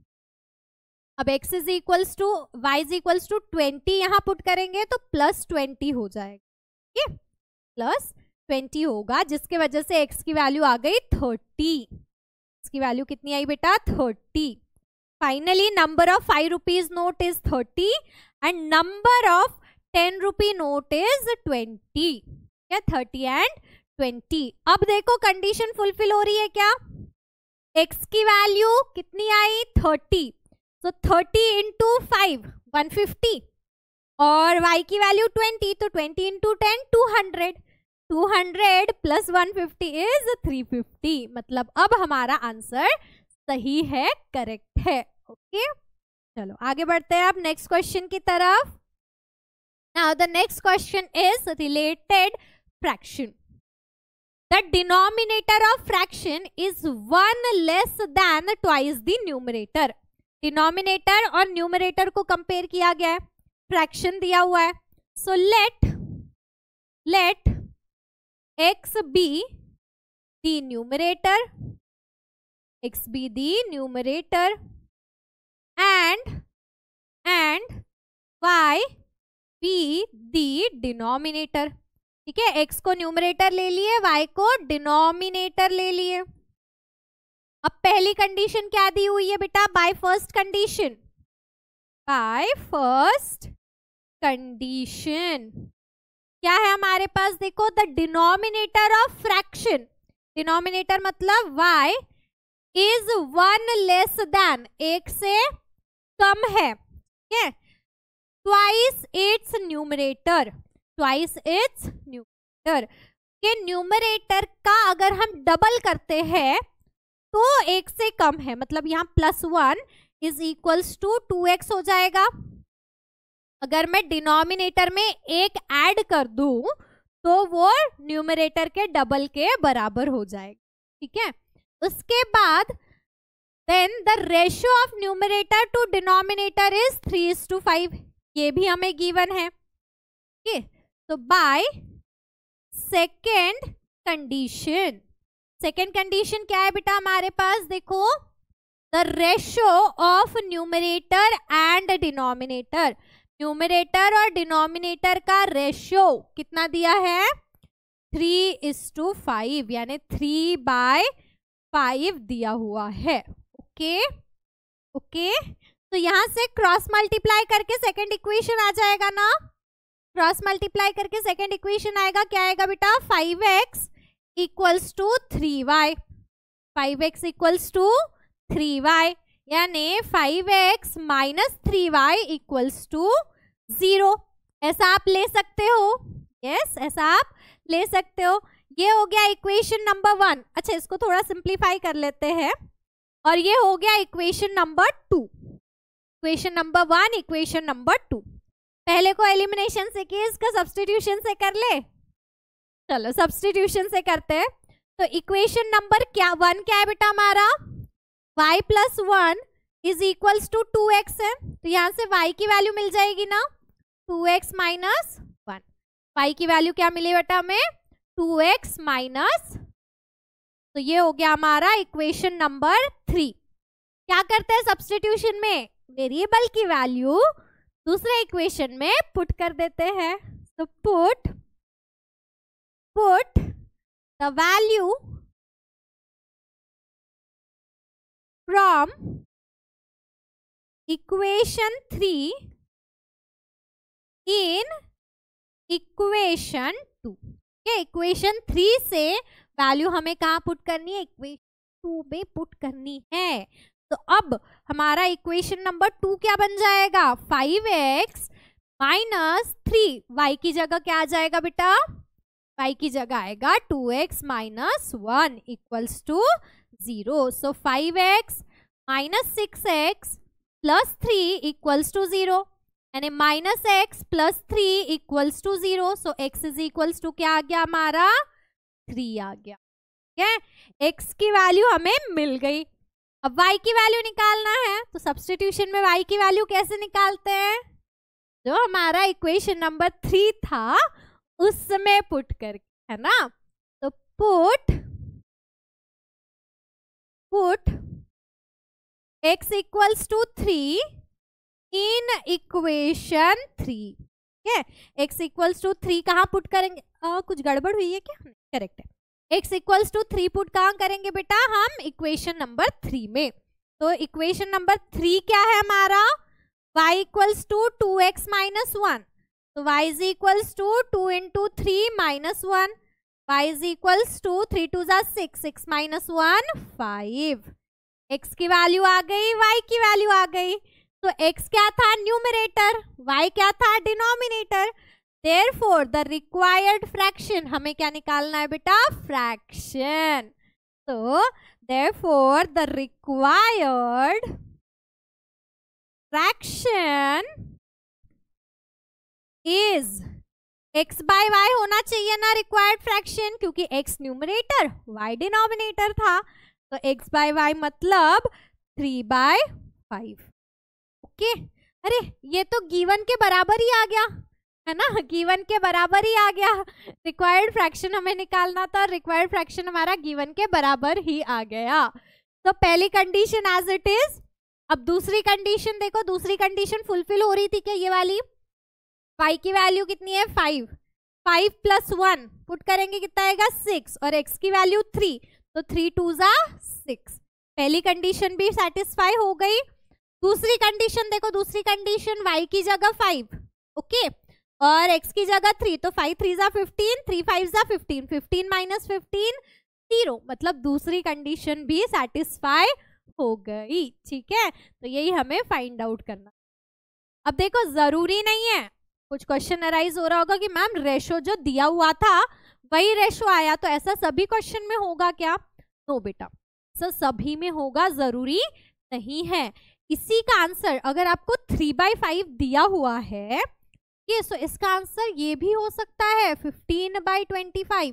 अब x is equals to y is equals to 20 यहाँ पुट करेंगे तो प्लस 20 हो जाएगा. ठीक है. प्लस 20 होगा, जिसके वजह से x की वैल्यू आ गई 30. इसकी वैल्यू कितनी आई बेटा, 30. Finally number of 5 rupees note is 30 and number of 10 rupee note is 20. क्या, 30 एंड 20. अब देखो कंडीशन फुलफिल हो रही है क्या, x की वैल्यू कितनी आई, 30. सो 30 इंटू 5 150 और y की वैल्यू 20, तो 20 इंटू 10 200. 200 plus 150 is 350. मतलब अब हमारा आंसर सही है, करेक्ट है. ओके. चलो आगे बढ़ते हैं अब नेक्स्ट क्वेश्चन की तरफ. Now the next question is related fraction. The denominator of fraction is 1 less than twice the numerator. Denominator और न्यूमरेटर को कंपेयर किया गया है, फ्रैक्शन दिया हुआ है. So let x be the numerator, x be the numerator and y be the denominator. ठीक है. x को न्यूमरेटर ले लिए, y को डिनोमिनेटर ले लिए. अब पहली कंडीशन क्या दी हुई है बेटा, by first condition. By first condition क्या है हमारे पास, देखो the denominator of fraction. Denominator मतलब y इज 1 लेस देन, एक से कम है. ठीक है. Twice its numerator, twice its numerator. के न्यूमरेटर का अगर हम डबल करते हैं तो एक से कम है, मतलब यहाँ +1 इज इक्वल्स टू 2x हो जाएगा. अगर मैं डिनोमिनेटर में एक ऐड कर दूं तो वो न्यूमरेटर के डबल के बराबर हो जाएगा. ठीक है. उसके बाद then the ratio of numerator to denominator is 3:5. ये भी हमें गिवन है. ठीक है. तो by second condition, second condition क्या है बेटा हमारे पास, देखो the ratio of numerator and denominator, numerator और डिनोमिनेटर का रेशियो कितना दिया है 3:5, यानी 3/5 दिया हुआ है। ओके ओके, तो यहां से क्रॉस मल्टीप्लाई करके सेकेंड इक्वेशन आ जाएगा ना, क्रॉस मल्टीप्लाई करके सेकेंड इक्वेशन आएगा, क्या आएगा बेटा 5x equals to 3y, 5x equals to 3y, यानी 5x minus 3y equals to 0। ऐसा आप ले सकते हो, यस ऐसा आप ले सकते हो। ये हो गया इक्वेशन नंबर 1। अच्छा इसको थोड़ा सिंप्लीफाई कर लेते हैं, और ये हो गया equation number 2, equation number 1 equation number 2। पहले को एलिमिनेशन से किए, इसका सब्स्टिट्यूशन से कर ले, चलो सब्स्टिट्यूशन से करते हैं। तो इक्वेशन नंबर क्या 1 क्या है बेटा हमारा, y plus 1 is equals to 2x है, तो यहाँ से y की वैल्यू मिल जाएगी ना 2x माइनस 1, y की वैल्यू क्या मिली बेटा हमें 2x माइनस, तो ये हो गया हमारा इक्वेशन नंबर 3। क्या करते हैं सब्स्टिट्यूशन में, वेरिएबल की वैल्यू दूसरे इक्वेशन में पुट कर देते हैं, तो put the value from equation 3 in equation 2। Equation 3 से वैल्यू हमें कहाँ पुट करनी है, इक्वेशन 2 में पुट करनी है। तो अब हमारा इक्वेशन नंबर 2 क्या बन जाएगा 5x माइनस 3, y की जगह क्या आ जाएगा बेटा, y की जगह आएगा 2x minus 1 equals to 0। So 5x minus 6x plus 3 equals to 0, यानी minus x plus 3 equals to 0। So x is equals to क्या आ गया हमारा 3 आ गया, ठीक है। x की वैल्यू हमें मिल गई। अब y की वैल्यू निकालना है, तो सब्स्टिट्यूशन में y की वैल्यू कैसे निकालते हैं, जो हमारा इक्वेशन नंबर 3 था उसमें पुट करके, है ना। तो put x equals to 3 in equation 3, ठीक है। x इक्वल्स टू 3 कहाँ पुट करेंगे, कुछ गड़बड़ हुई है क्या, करेक्ट है। x इक्वल्स टू 3 पुट कहाँ करेंगे बेटा, हम इक्वेशन नंबर 3 में। तो इक्वेशन नंबर 3 क्या है हमारा, y equals to 2x minus 1, तो y is equals to 2 into 3 minus 1, y is equals to 3 2 जा 6, 6 माइनस 1 5। x की वैल्यू आ गई, y की वैल्यू आ गई। तो x क्या था न्यूमरेटर, y क्या था denominator, therefore the required fraction, हमें क्या निकालना है बेटा फ्रैक्शन। तो therefore the required fraction is x by y होना चाहिए ना रिक्वायर्ड फ्रैक्शन, क्योंकि x न्यूमरेटर y डिनोमिनेटर था, तो x बाय y मतलब 3/5। ओके, अरे ये तो गिवन के बराबर ही आ गया है ना, गिवन के बराबर ही आ गया। रिक्वायर्ड फ्रैक्शन हमें निकालना था, रिक्वायर्ड फ्रैक्शन हमारा गिवन के बराबर ही आ गया। तो पहली कंडीशन एज इट इज। अब दूसरी कंडीशन देखो, दूसरी कंडीशन फुलफिल हो रही थी क्या, ये वाली y की वैल्यू कितनी है 5, 5 प्लस 1 पुट करेंगे कितना आएगा 6, और x की वैल्यू 3, तो 3 2 जा 6। पहली कंडीशन भी सेटिस्फाई हो गई। दूसरी कंडीशन देखो, दूसरी कंडीशन y की जगह 5, ओके, और x की जगह 3, तो 5 3 जा 15, 3 5 जा 15, 15 माइनस 15 0, मतलब दूसरी कंडीशन भी सेटिस्फाई हो गई, ठीक है। तो यही हमें फाइंड आउट करना। अब देखो जरूरी नहीं है, कुछ क्वेश्चन अराइज हो रहा होगा कि मैम रेशो जो दिया हुआ था वही रेशो आया, तो ऐसा सभी क्वेश्चन में होगा क्या, नो बेटा, सभी में होगा जरूरी नहीं है। इसी का आंसर अगर आपको 3/5 दिया हुआ है, ये सो इसका आंसर ये भी हो सकता है 15/25,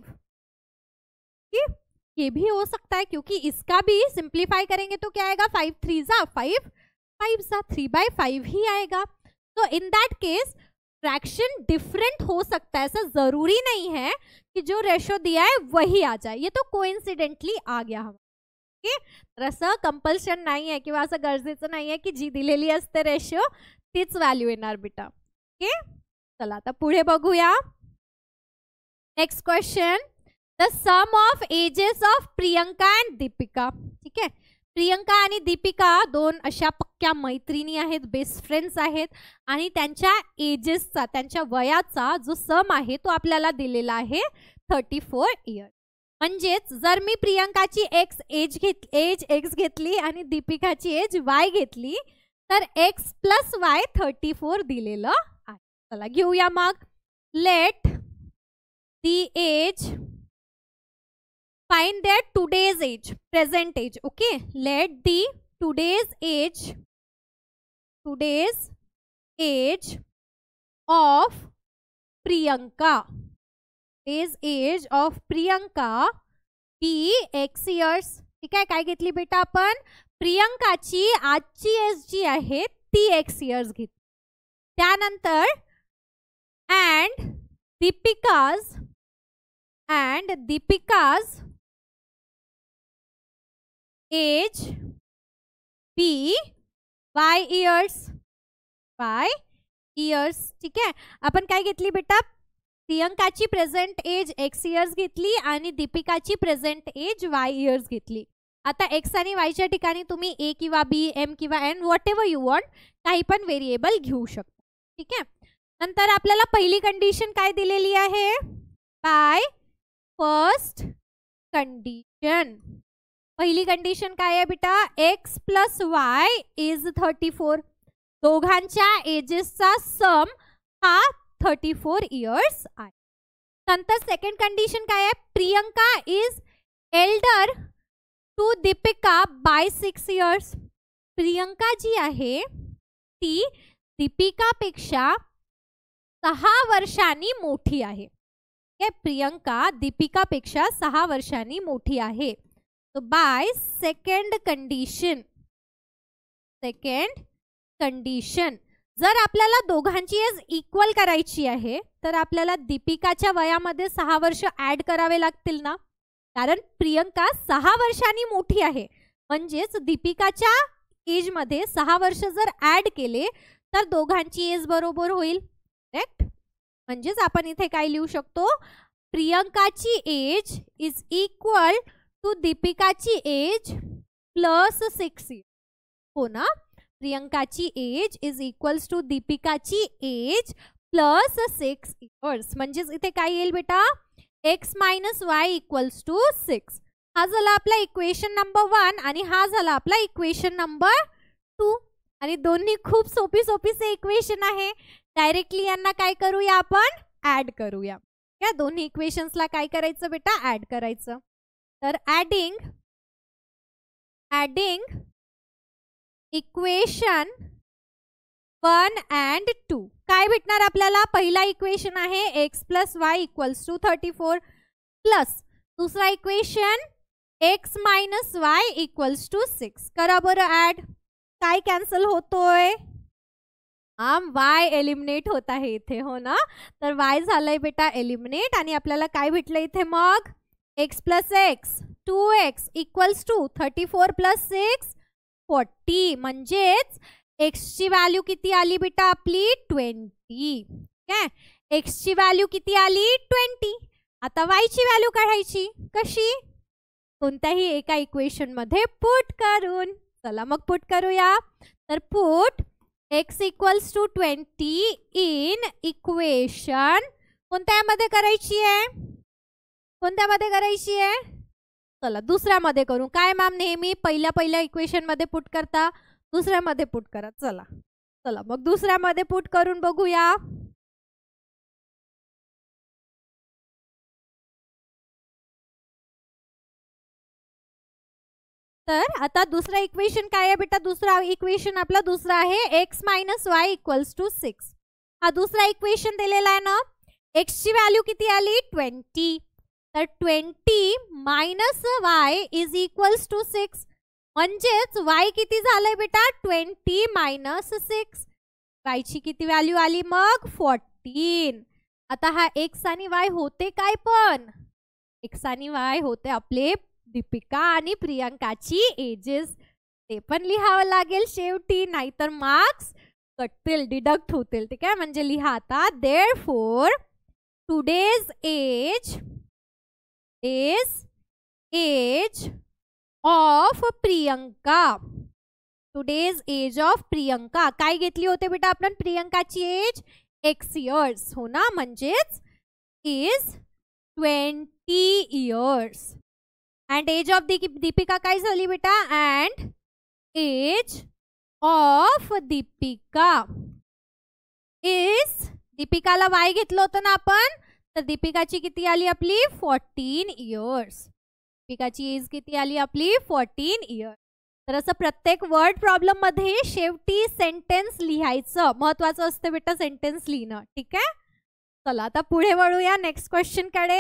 ये भी हो सकता है, क्योंकि इसका भी सिंप्लीफाई करेंगे तो क्या आएगा 5 3 जा 5, 5 जा 3/5 ही आएगा। तो in that case fraction different हो सकता है, ऐसा जरूरी नहीं है कि जो रेशो दिया है वही आ जाए. ये तो कोइन्सिडेंटली आ गया हम. ओके, तर असं कंपल्शन नाही आहे किंवा असं गरजेचं नाही आहे की जी दिलेली असते रेशो तीच व्हॅल्यू येणार बेटा. ओके, चला आता पुढे बघूया. Next question, the sum of ages of Priyanka and Deepika. ठीक आहे, प्रियंका आणि दीपिका दोन अशा पक्क्या मैत्रिणी आहेत, बेस्ट फ्रेंड्स आहेत आणि त्यांच्या एजेसचा, त्यांच्या वयाचा जो सम आहे तो आपल्याला दिलेला आहे 34 इयर्स. म्हणजेच जर मी प्रियंकाची एज एक्स घेतली आणि दीपिकाची एज वाय घेतली तर एक्स प्लस वाय 34 दिलेलं आहे. चला घेऊया मग. Let the age, find their today's age, present age. Okay, let the today's age of Priyanka, today's age of Priyanka be x years. ठीक आहे, काय घेतली बेटा आपण? प्रियंकाची आजची एज जी आहे ती x years घेतली. त्यानंतर and Deepika's age be y years. ठीक आहे, आपण काय घेतली बेटा? प्रियंकाची प्रेझेंट एज x years घेतली आणि दीपिकाची प्रेझेंट एज y years घेतली. आता x आणि y च्या ठिकाणी तुम्ही a किंवा b, m किंवा n whatever you want काही पण व्हेरिएबल घेऊ शकता. ठीक आहे, नंतर आपल्याला पहिली कंडिशन काय दिलेली आहे? By first condition. पहिली कंडिशन काय आहे बेटा? x plus y is 34. दोघांच्या एजेसचा सम हा 34 इयर्स आहे. नंतर सेकंड कंडिशन काय आहे? Priyanka is elder to Deepika by 6 years. Priyanka जी आहे ती दीपिकापेक्षा 6 वर्षांनी मोठी आहे. प्रियंका दीपिकापेक्षा 6 वर्षांनी मोठी आहे. So by second condition, जर आपल्याला दोघांची एज इक्वल करायची आहे तर आपल्याला दीपिकाच्या वयामध्ये 6 वर्ष ऍड करावे लागतील ना, कारण प्रियंका 6 वर्षांनी मोठी आहे. म्हणजेच दीपिकाच्या एज मध्ये 6 वर्ष जर ऍड केले तर दोघांची एज बरोबर होईल. करेक्ट? म्हणजेच आपण इथे काय लिहू शकतो? प्रियंकाची एज इज इक्वल टू दीपिकाची एज प्लस 6 years. हो ना, प्रियंकाची एज इज इक्वल्स टू दीपिकाची एज प्लस 6 years. म्हणजेच इथे काय येईल बेटा? x minus y equals to 6. हा झाला आपला इक्वेशन नंबर 1 आणि हा झाला आपला इक्वेशन नंबर 2. आणि दोन्ही खूप सोपी से इक्वेशन आहे. डायरेक्टली यांना काय करूया आपण? ऍड करूया. या दोन्ही इक्वेशन्सला काय करायचं बेटा? ऍड करायचं. तर ऍडिंग इक्वेशन 1 and 2 काय भेटणार आपल्याला? पहिला इक्वेशन आहे x plus y equals to 34 plus दुसरा equation x minus y equals to 6. करा बरं ऍड. काय कॅन्सल होतोय? y एलिमिनेट होत आहे इथे. हो ना, तर y झालंय बेटा एलिमिनेट आणि आपल्याला काय भेटलं इथे मग? x plus x 2x equals to 34 plus 6 40. म्हणजेच x ची व्हॅल्यू किती आली बेटा आपली? 20. काय? x ची व्हॅल्यू किती आली? 20. आता y ची व्हॅल्यू काढायची. कशी? कोणत्याही एका इक्वेशन मध्ये पुट करून. चला मग पुट करूया. तर put x equals to 20 in equation कोणत्यामध्ये करायची आहे? कोणत्यामध्ये करायची आहे? चला दुसऱ्यामध्ये करू. काय मॅम नेहमी पहिल्या इक्वेशन मध्ये पुट करता, दुसऱ्यामध्ये पुट करा. चला मग दुसऱ्यामध्ये पुट करून बघूया. तर आता दुसरा इक्वेशन काय आहे बेटा? दुसरा इक्वेशन आपला दुसरा आहे x minus y equals to 6. हा दुसरा इक्वेशन दिलेला आहे ना. x ची व्हॅल्यू किती आली? 20. तर 20 minus y is equals to 6. म्हणजेच y किती झालंय बेटा? 20 मायनस 6. वायची किती व्हॅल्यू आली मग 14. आता हा एक्स आणि वाय होते काय, पण एक्स आणि वाय होते आपले दीपिका आणि प्रियंकाची एजेस. ते पण लिहावं लागेल शेवटी, नाहीतर मार्क्स कटतील, डिडक्ट होतील. ठीक आहे, म्हणजे लिहा आता therefore today's age is age of Priyanka. Today's age of Priyanka काय घेतली होते बेटा आपण, प्रियंकाची एज x इयर्स हो ना, म्हणजेच is 20 years. And age of Deepika काय झाली बेटा, and age of Deepika is, दीपिकाला y घेतलं होतं ना आपण, तर दीपिकाची किती आली आपली 14 इयर्स. दीपिकाची एज किती आली आपली 14 इयर्स. तर असं प्रत्येक वर्ड प्रॉब्लेम मध्ये शेवटी सेंटेन्स लिहायचं, महत्वाचं असतं बेटा सेंटेन्स लिहिणं. ठीक आहे, चला आता पुढे वळूया नेक्स्ट क्वेश्चन कडे.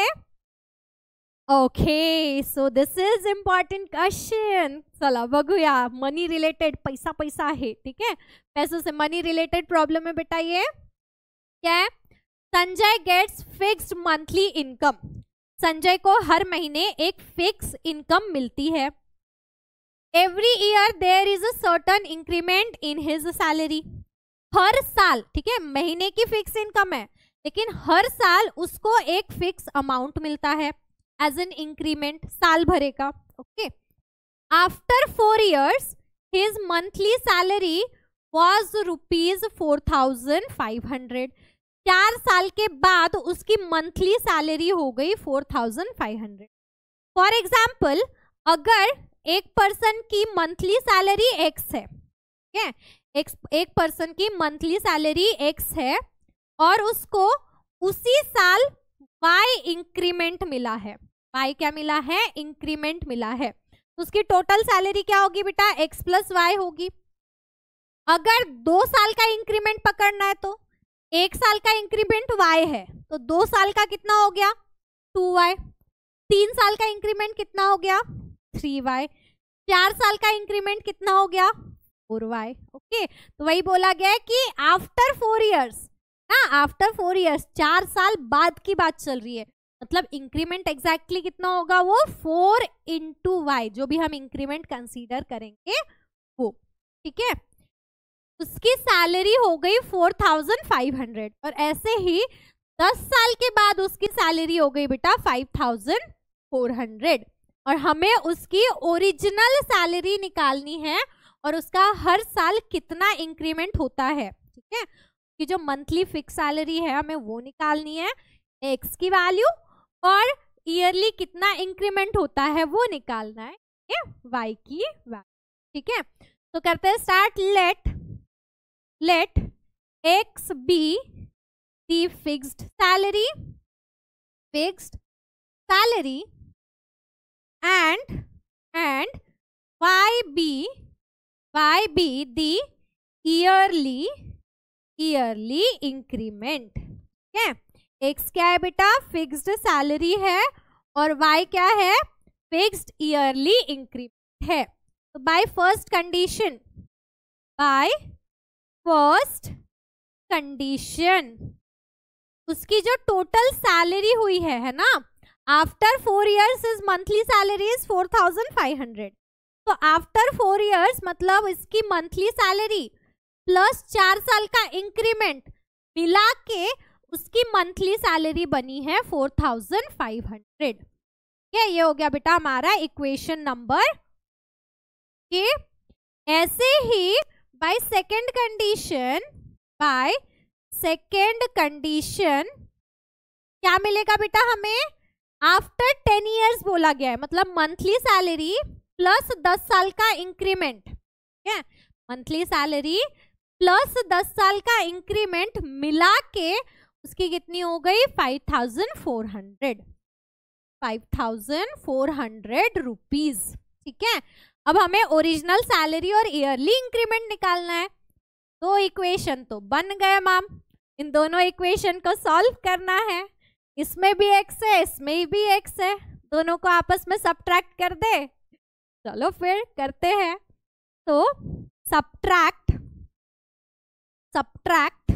Okay, so this is important question. चला बघूया, मनी रिलेटेड, पैसा पैसा आहे. ठीक है, पैसों से मनी रिलेटेड प्रॉब्लम है बेटा. ये क्या है, Sanjay gets fixed monthly income. Sanjay को हर महीने एक फिक्स इनकम मिलती है. Every year there is a certain increment in his salary. हर साल, ठीक है, महीने की फिक्स इनकम है, लेकिन हर साल उसको एक फिक्स अमाउंट मिलता है एज एन इंक्रीमेंट, साल भरे का. Okay, after 4 years his monthly salary was ₹4,500. 4 साल के बाद उसकी मंथली सैलरी हो गई 4,500. फॉर एग्जाम्पल, अगर एक पर्सन की मंथली सैलरी x है, ठीक है, एक पर्सन की मंथली सैलरी x है और उसको उसी साल y इंक्रीमेंट मिला है. y क्या मिला है, इंक्रीमेंट मिला है. तो उसकी टोटल सैलरी क्या होगी बेटा, x प्लस वाई होगी. अगर 2 साल का इंक्रीमेंट पकड़ना है तो 1 साल का इंक्रीमेंट y है, तो 2 साल का कितना हो गया 2y. 3 साल का इंक्रीमेंट कितना हो गया 3y. 4 साल का इंक्रीमेंट कितना हो गया 4y. ओके, तो वही बोला गया है कि आफ्टर 4 years, आफ्टर 4 years, 4 साल बाद की बात चल रही है, मतलब इंक्रीमेंट एग्जैक्टली कितना होगा वो 4 into y, जो भी हम इंक्रीमेंट कंसीडर करेंगे वो. ठीक है, उसकी सैलरी हो गई 4,500 और ऐसे ही 10 साल के बाद उसकी सैलरी हो गई बेटा 5,400 और हमें उसकी ओरिजिनल सैलरी निकालनी है और उसका हर साल कितना इंक्रीमेंट होता है. ठीक है, कि जो मंथली फिक्स सैलरी है हमें वो निकालनी है, एक्स की वैल्यू, और ईयरली कितना इंक्रीमेंट होता है वो निकालना है वाई की वैल्यू. ठीक है, तो करते हैं start. Let x be the fixed salary and y be the yearly increment. ठीक है, x क्या है बेटा, फिक्स्ड सैलरी है और y क्या है, फिक्स्ड ईयरली इंक्रीमेंट है. तो बाय फर्स्ट कंडीशन उसकी जो टोटल सैलरी हुई है ना, after 4 years is monthly salary is 4,500. तो आफ्टर 4 years मतलब इसकी मंथली सैलरी प्लस 4 साल का इंक्रीमेंट मिला के उसकी मंथली सैलरी बनी है 4,500. क्या ये हो गया बेटा हमारा इक्वेशन नंबर के. ऐसे ही बाय सेकेंड कंडीशन क्या मिलेगा बेटा हमें, आफ्टर 10 years बोला गया है, मतलब मंथली सैलरी प्लस 10 साल का इंक्रीमेंट. ठीक है, मंथली सैलरी प्लस 10 साल का इंक्रीमेंट मिला के उसकी कितनी हो गई 5,400 रुपीज. ठीक है, अब हमें ओरिजिनल सैलरी और ईयरली इंक्रीमेंट निकालना है. 2 इक्वेशन तो बन गए मैम, इन दोनों इक्वेशन को सॉल्व करना है. इसमें भी x है, इसमें भी x है, दोनों को आपस में सब्ट्रैक्ट कर दे. चलो फिर करते हैं. तो सब्ट्रैक्ट सब्ट्रैक्ट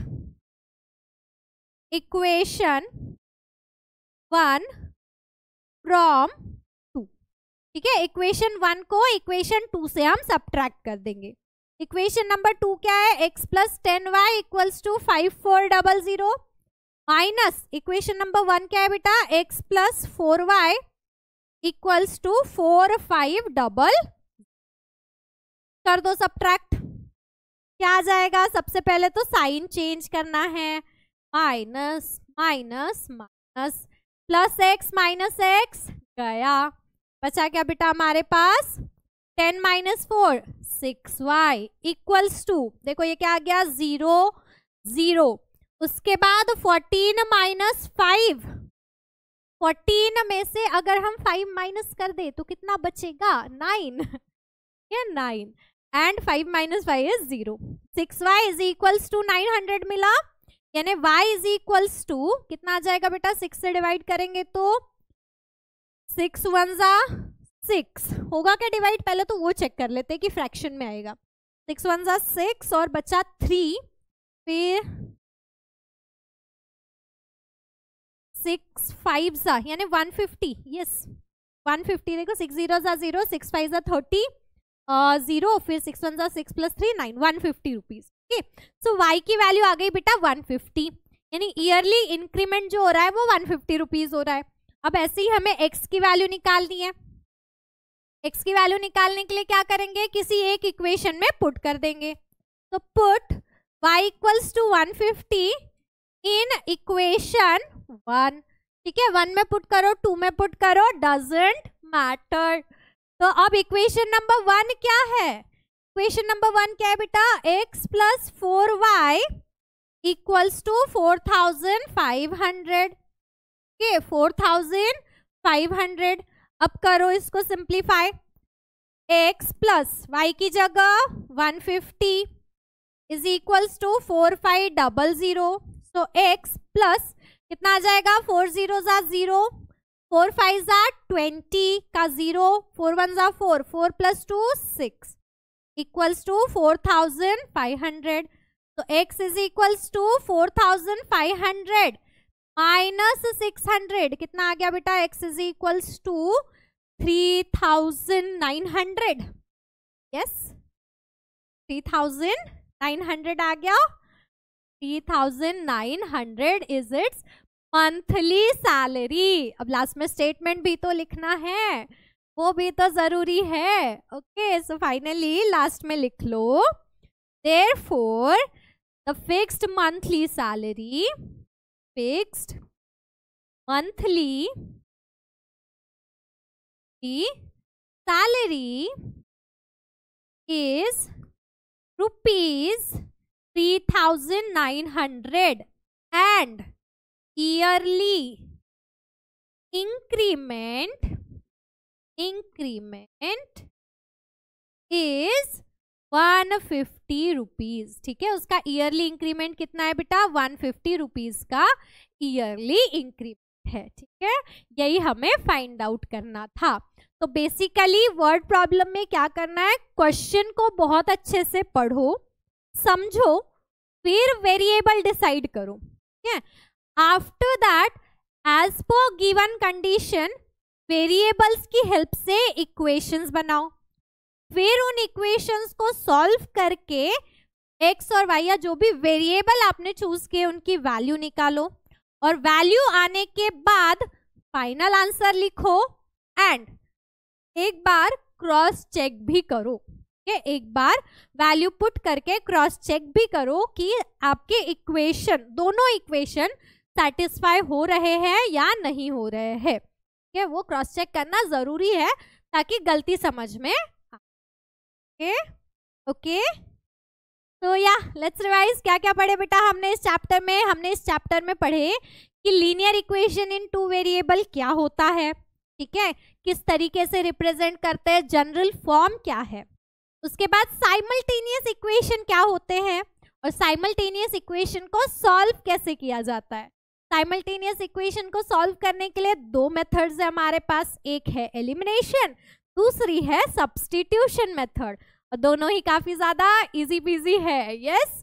इक्वेशन 1 फ्रॉम 2। ठीक है, इक्वेशन 1 को इक्वेशन 2 से हम सब्ट्रैक्ट कर देंगे। इक्वेशन नंबर 2 क्या है? x plus 10y equals to 5400 minus equation number 1 क्या है बेटा? x plus 4y equals to 4500। कर दो सब्ट्रैक्ट, क्या आ जाएगा? सबसे पहले तो साइन चेंज करना है, minus minus minus, plus x minus x गया, बचा क्या बेटा हमारे पास? 10 माइनस 4 6y इक्वल्स टू, देखो ये क्या आ गया? 0 0। उसके बाद 14 माइनस 5, 14 में से अगर हम 5 माइनस कर दे तो कितना बचेगा? 9 या 9, and 5 minus 5 is 0। 6y is equals to 900 मिला, यानी y इज इक्वल्स टू कितना आ जाएगा बेटा? 6 से डिवाइड करेंगे तो 6 1 जा 6 होगा क्या डिवाइड? पहले तो वो चेक कर लेते हैं कि फ्रैक्शन में आएगा। 6 1 जा 6 और बचा 3, फिर 6 5 जा यानी 150, यस 150। देखो 6 0 जा 0, 6 5 जा 30 0, फिर 6 1 जा 6 plus 3 9, 150 rupees. Okay, so y की वैल्यू आ गई बेटा 150, यानी ईयरली इंक्रीमेंट जो हो रहा है वो 150 रुपीज हो रहा है। अब ऐसे ही हमें x की वैल्यू निकालनी है। x की वैल्यू निकालने के लिए क्या करेंगे? किसी एक इक्वेशन में पुट कर देंगे। तो put y equals to 150 in equation 1। ठीक है, 1 में पुट करो, 2 में पुट करो, डजंट मैटर। तो अब इक्वेशन नंबर 1 क्या है? इक्वेशन नंबर 1 क्या है बेटा? x plus 4y equals to 4500। 4500। अब करो इसको सिंप्लीफाई, x प्लस y की जगह 150 is equals to 4500। So x plus कितना आ जाएगा? 4 0 जा 0, 4 5 जा 20 का 0, 4 1 जा 4, 4 प्लस 2 6 इक्वल्स टू 4500। तो x is equals to 4500 minus 600, कितना आ गया बेटा? x is equals to 3900। Yes 3900 आ गया। 3900 इज इट्स मंथली सैलरी। अब लास्ट में स्टेटमेंट भी तो लिखना है, वो भी तो जरूरी है। ओके, सो फाइनली लास्ट में लिख लो, therefore the fixed monthly salary, fixed monthly salary is rupees 3900 and yearly increment is 150 rupees. ठीक है, उसका ईयरली इंक्रीमेंट कितना है बेटा? 150 रुपीज का ईयरली इंक्रीमेंट है। ठीक है, यही हमें फाइंड आउट करना था। तो बेसिकली वर्ड प्रॉब्लम में क्या करना है? क्वेश्चन को बहुत अच्छे से पढ़ो, समझो, फिर वेरिएबल डिसाइड करो। ठीक है, आफ्टर दैट एज पर गिवन कंडीशन वेरिएबल्स की हेल्प से इक्वेशंस बनाओ, फिर उन इक्वेशंस को सॉल्व करके x और y या जो भी वेरिएबल आपने चूज किए उनकी वैल्यू निकालो, और वैल्यू आने के बाद फाइनल आंसर लिखो एंड एक बार क्रॉस चेक भी करो। एक बार वैल्यू पुट करके क्रॉस चेक भी करो कि आपके इक्वेशन, दोनों इक्वेशन सेटिस्फाई हो रहे हैं या नहीं हो रहे हैं। वो क्रॉस चेक करना जरूरी है ताकि गलती समझ में आए। ओके, तो या लेट्स रिवाइज, क्या क्या पढ़े बेटा हमने इस चैप्टर में? हमने इस चैप्टर में पढ़े कि लीनियर इक्वेशन इन 2 वेरिएबल क्या होता है। ठीक है, किस तरीके से रिप्रेजेंट करते हैं, जनरल फॉर्म क्या है। उसके बाद साइमल्टेनियस इक्वेशन क्या होते हैं और साइमल्टेनियस इक्वेशन को सॉल्व कैसे किया जाता है। साइमल्टेनियस इक्वेशन को सॉल्व करने के लिए 2 मेथड्स है हमारे पास, एक है एलिमिनेशन, दूसरी है सब्स्टिट्यूशन मेथड, और दोनों ही काफी ज्यादा इजी पीजी है। यस,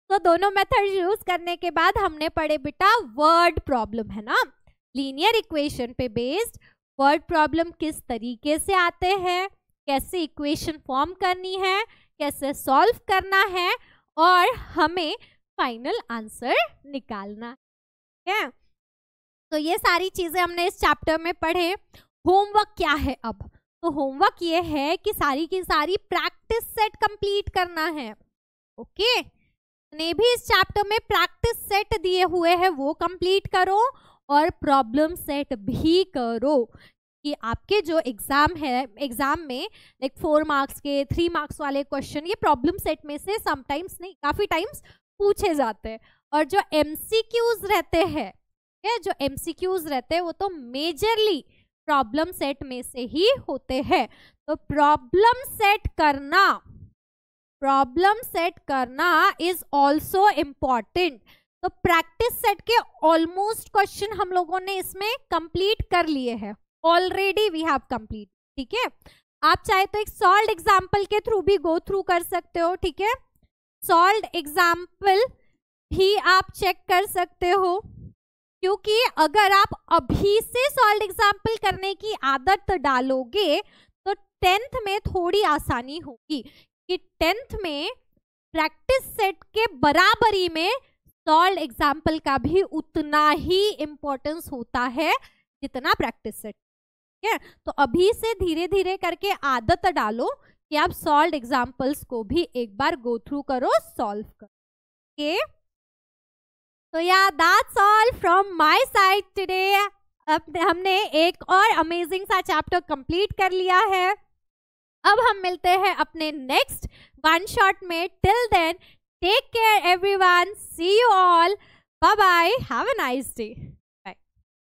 तो दोनों मेथड यूज करने के बाद हमने पढ़े बेटा वर्ड प्रॉब्लम, है ना। लीनियर इक्वेशन पे बेस्ड वर्ड प्रॉब्लम किस तरीके से आते हैं, कैसे इक्वेशन फॉर्म करनी है, कैसे सॉल्व करना है और हमें फाइनल आंसर निकालना है। तो ये सारी चीजें हमने इस चैप्टर में पढ़े। होमवर्क क्या है अब? तो होमवर्क ये है कि सारी की सारी प्रैक्टिस सेट कंप्लीट करना है। ओके, ने भी इस चैप्टर में प्रैक्टिस सेट दिए हुए हैं वो कंप्लीट करो और प्रॉब्लम सेट भी करो कि आपके जो एग्जाम है, एग्जाम में लाइक 4 मार्क्स के 3 मार्क्स वाले क्वेश्चन ये प्रॉब्लम सेट में से समटाइम्स नहीं काफी टाइम्स पूछे जाते हैं। और जो एमसीक्यूज रहते हैं, जो एमसीक्यूज रहते हैं वो तो मेजरली प्रॉब्लम सेट में से ही होते हैं। तो प्रॉब्लम सेट करना इज ऑल्सो इम्पॉर्टेंट। तो प्रैक्टिस सेट के ऑलमोस्ट क्वेश्चन हम लोगों ने इसमें कंप्लीट कर लिए हैं, ऑलरेडी वी हैव कंप्लीट। ठीक है, आप चाहे तो एक सॉल्व्ड एग्जाम्पल के थ्रू भी गो थ्रू कर सकते हो। ठीक है, सॉल्व्ड एग्जाम्पल भी आप चेक कर सकते हो, क्योंकि अगर आप अभी से सॉल्व्ड एग्जाम्पल करने की आदत डालोगे तो 10th में थोड़ी आसानी होगी कि 10th में प्रैक्टिस सेट के बराबरी में सॉल्व्ड एग्जाम्पल का भी उतना ही इम्पोर्टेंस होता है जितना प्रैक्टिस सेट। ठीक है, तो अभी से धीरे धीरे करके आदत डालो कि आप सॉल्व्ड एग्जाम्पल्स को भी एक बार गो थ्रू करो, सॉल्व करो। ओके, तो yeah that's all from my side today. अब हमने एक और अमेजिंग सा चैप्टर कंप्लीट कर लिया है। अब हम मिलते हैं अपने नेक्स्ट वन शॉट में। Till then take care everyone, see you all, bye bye, have a nice day.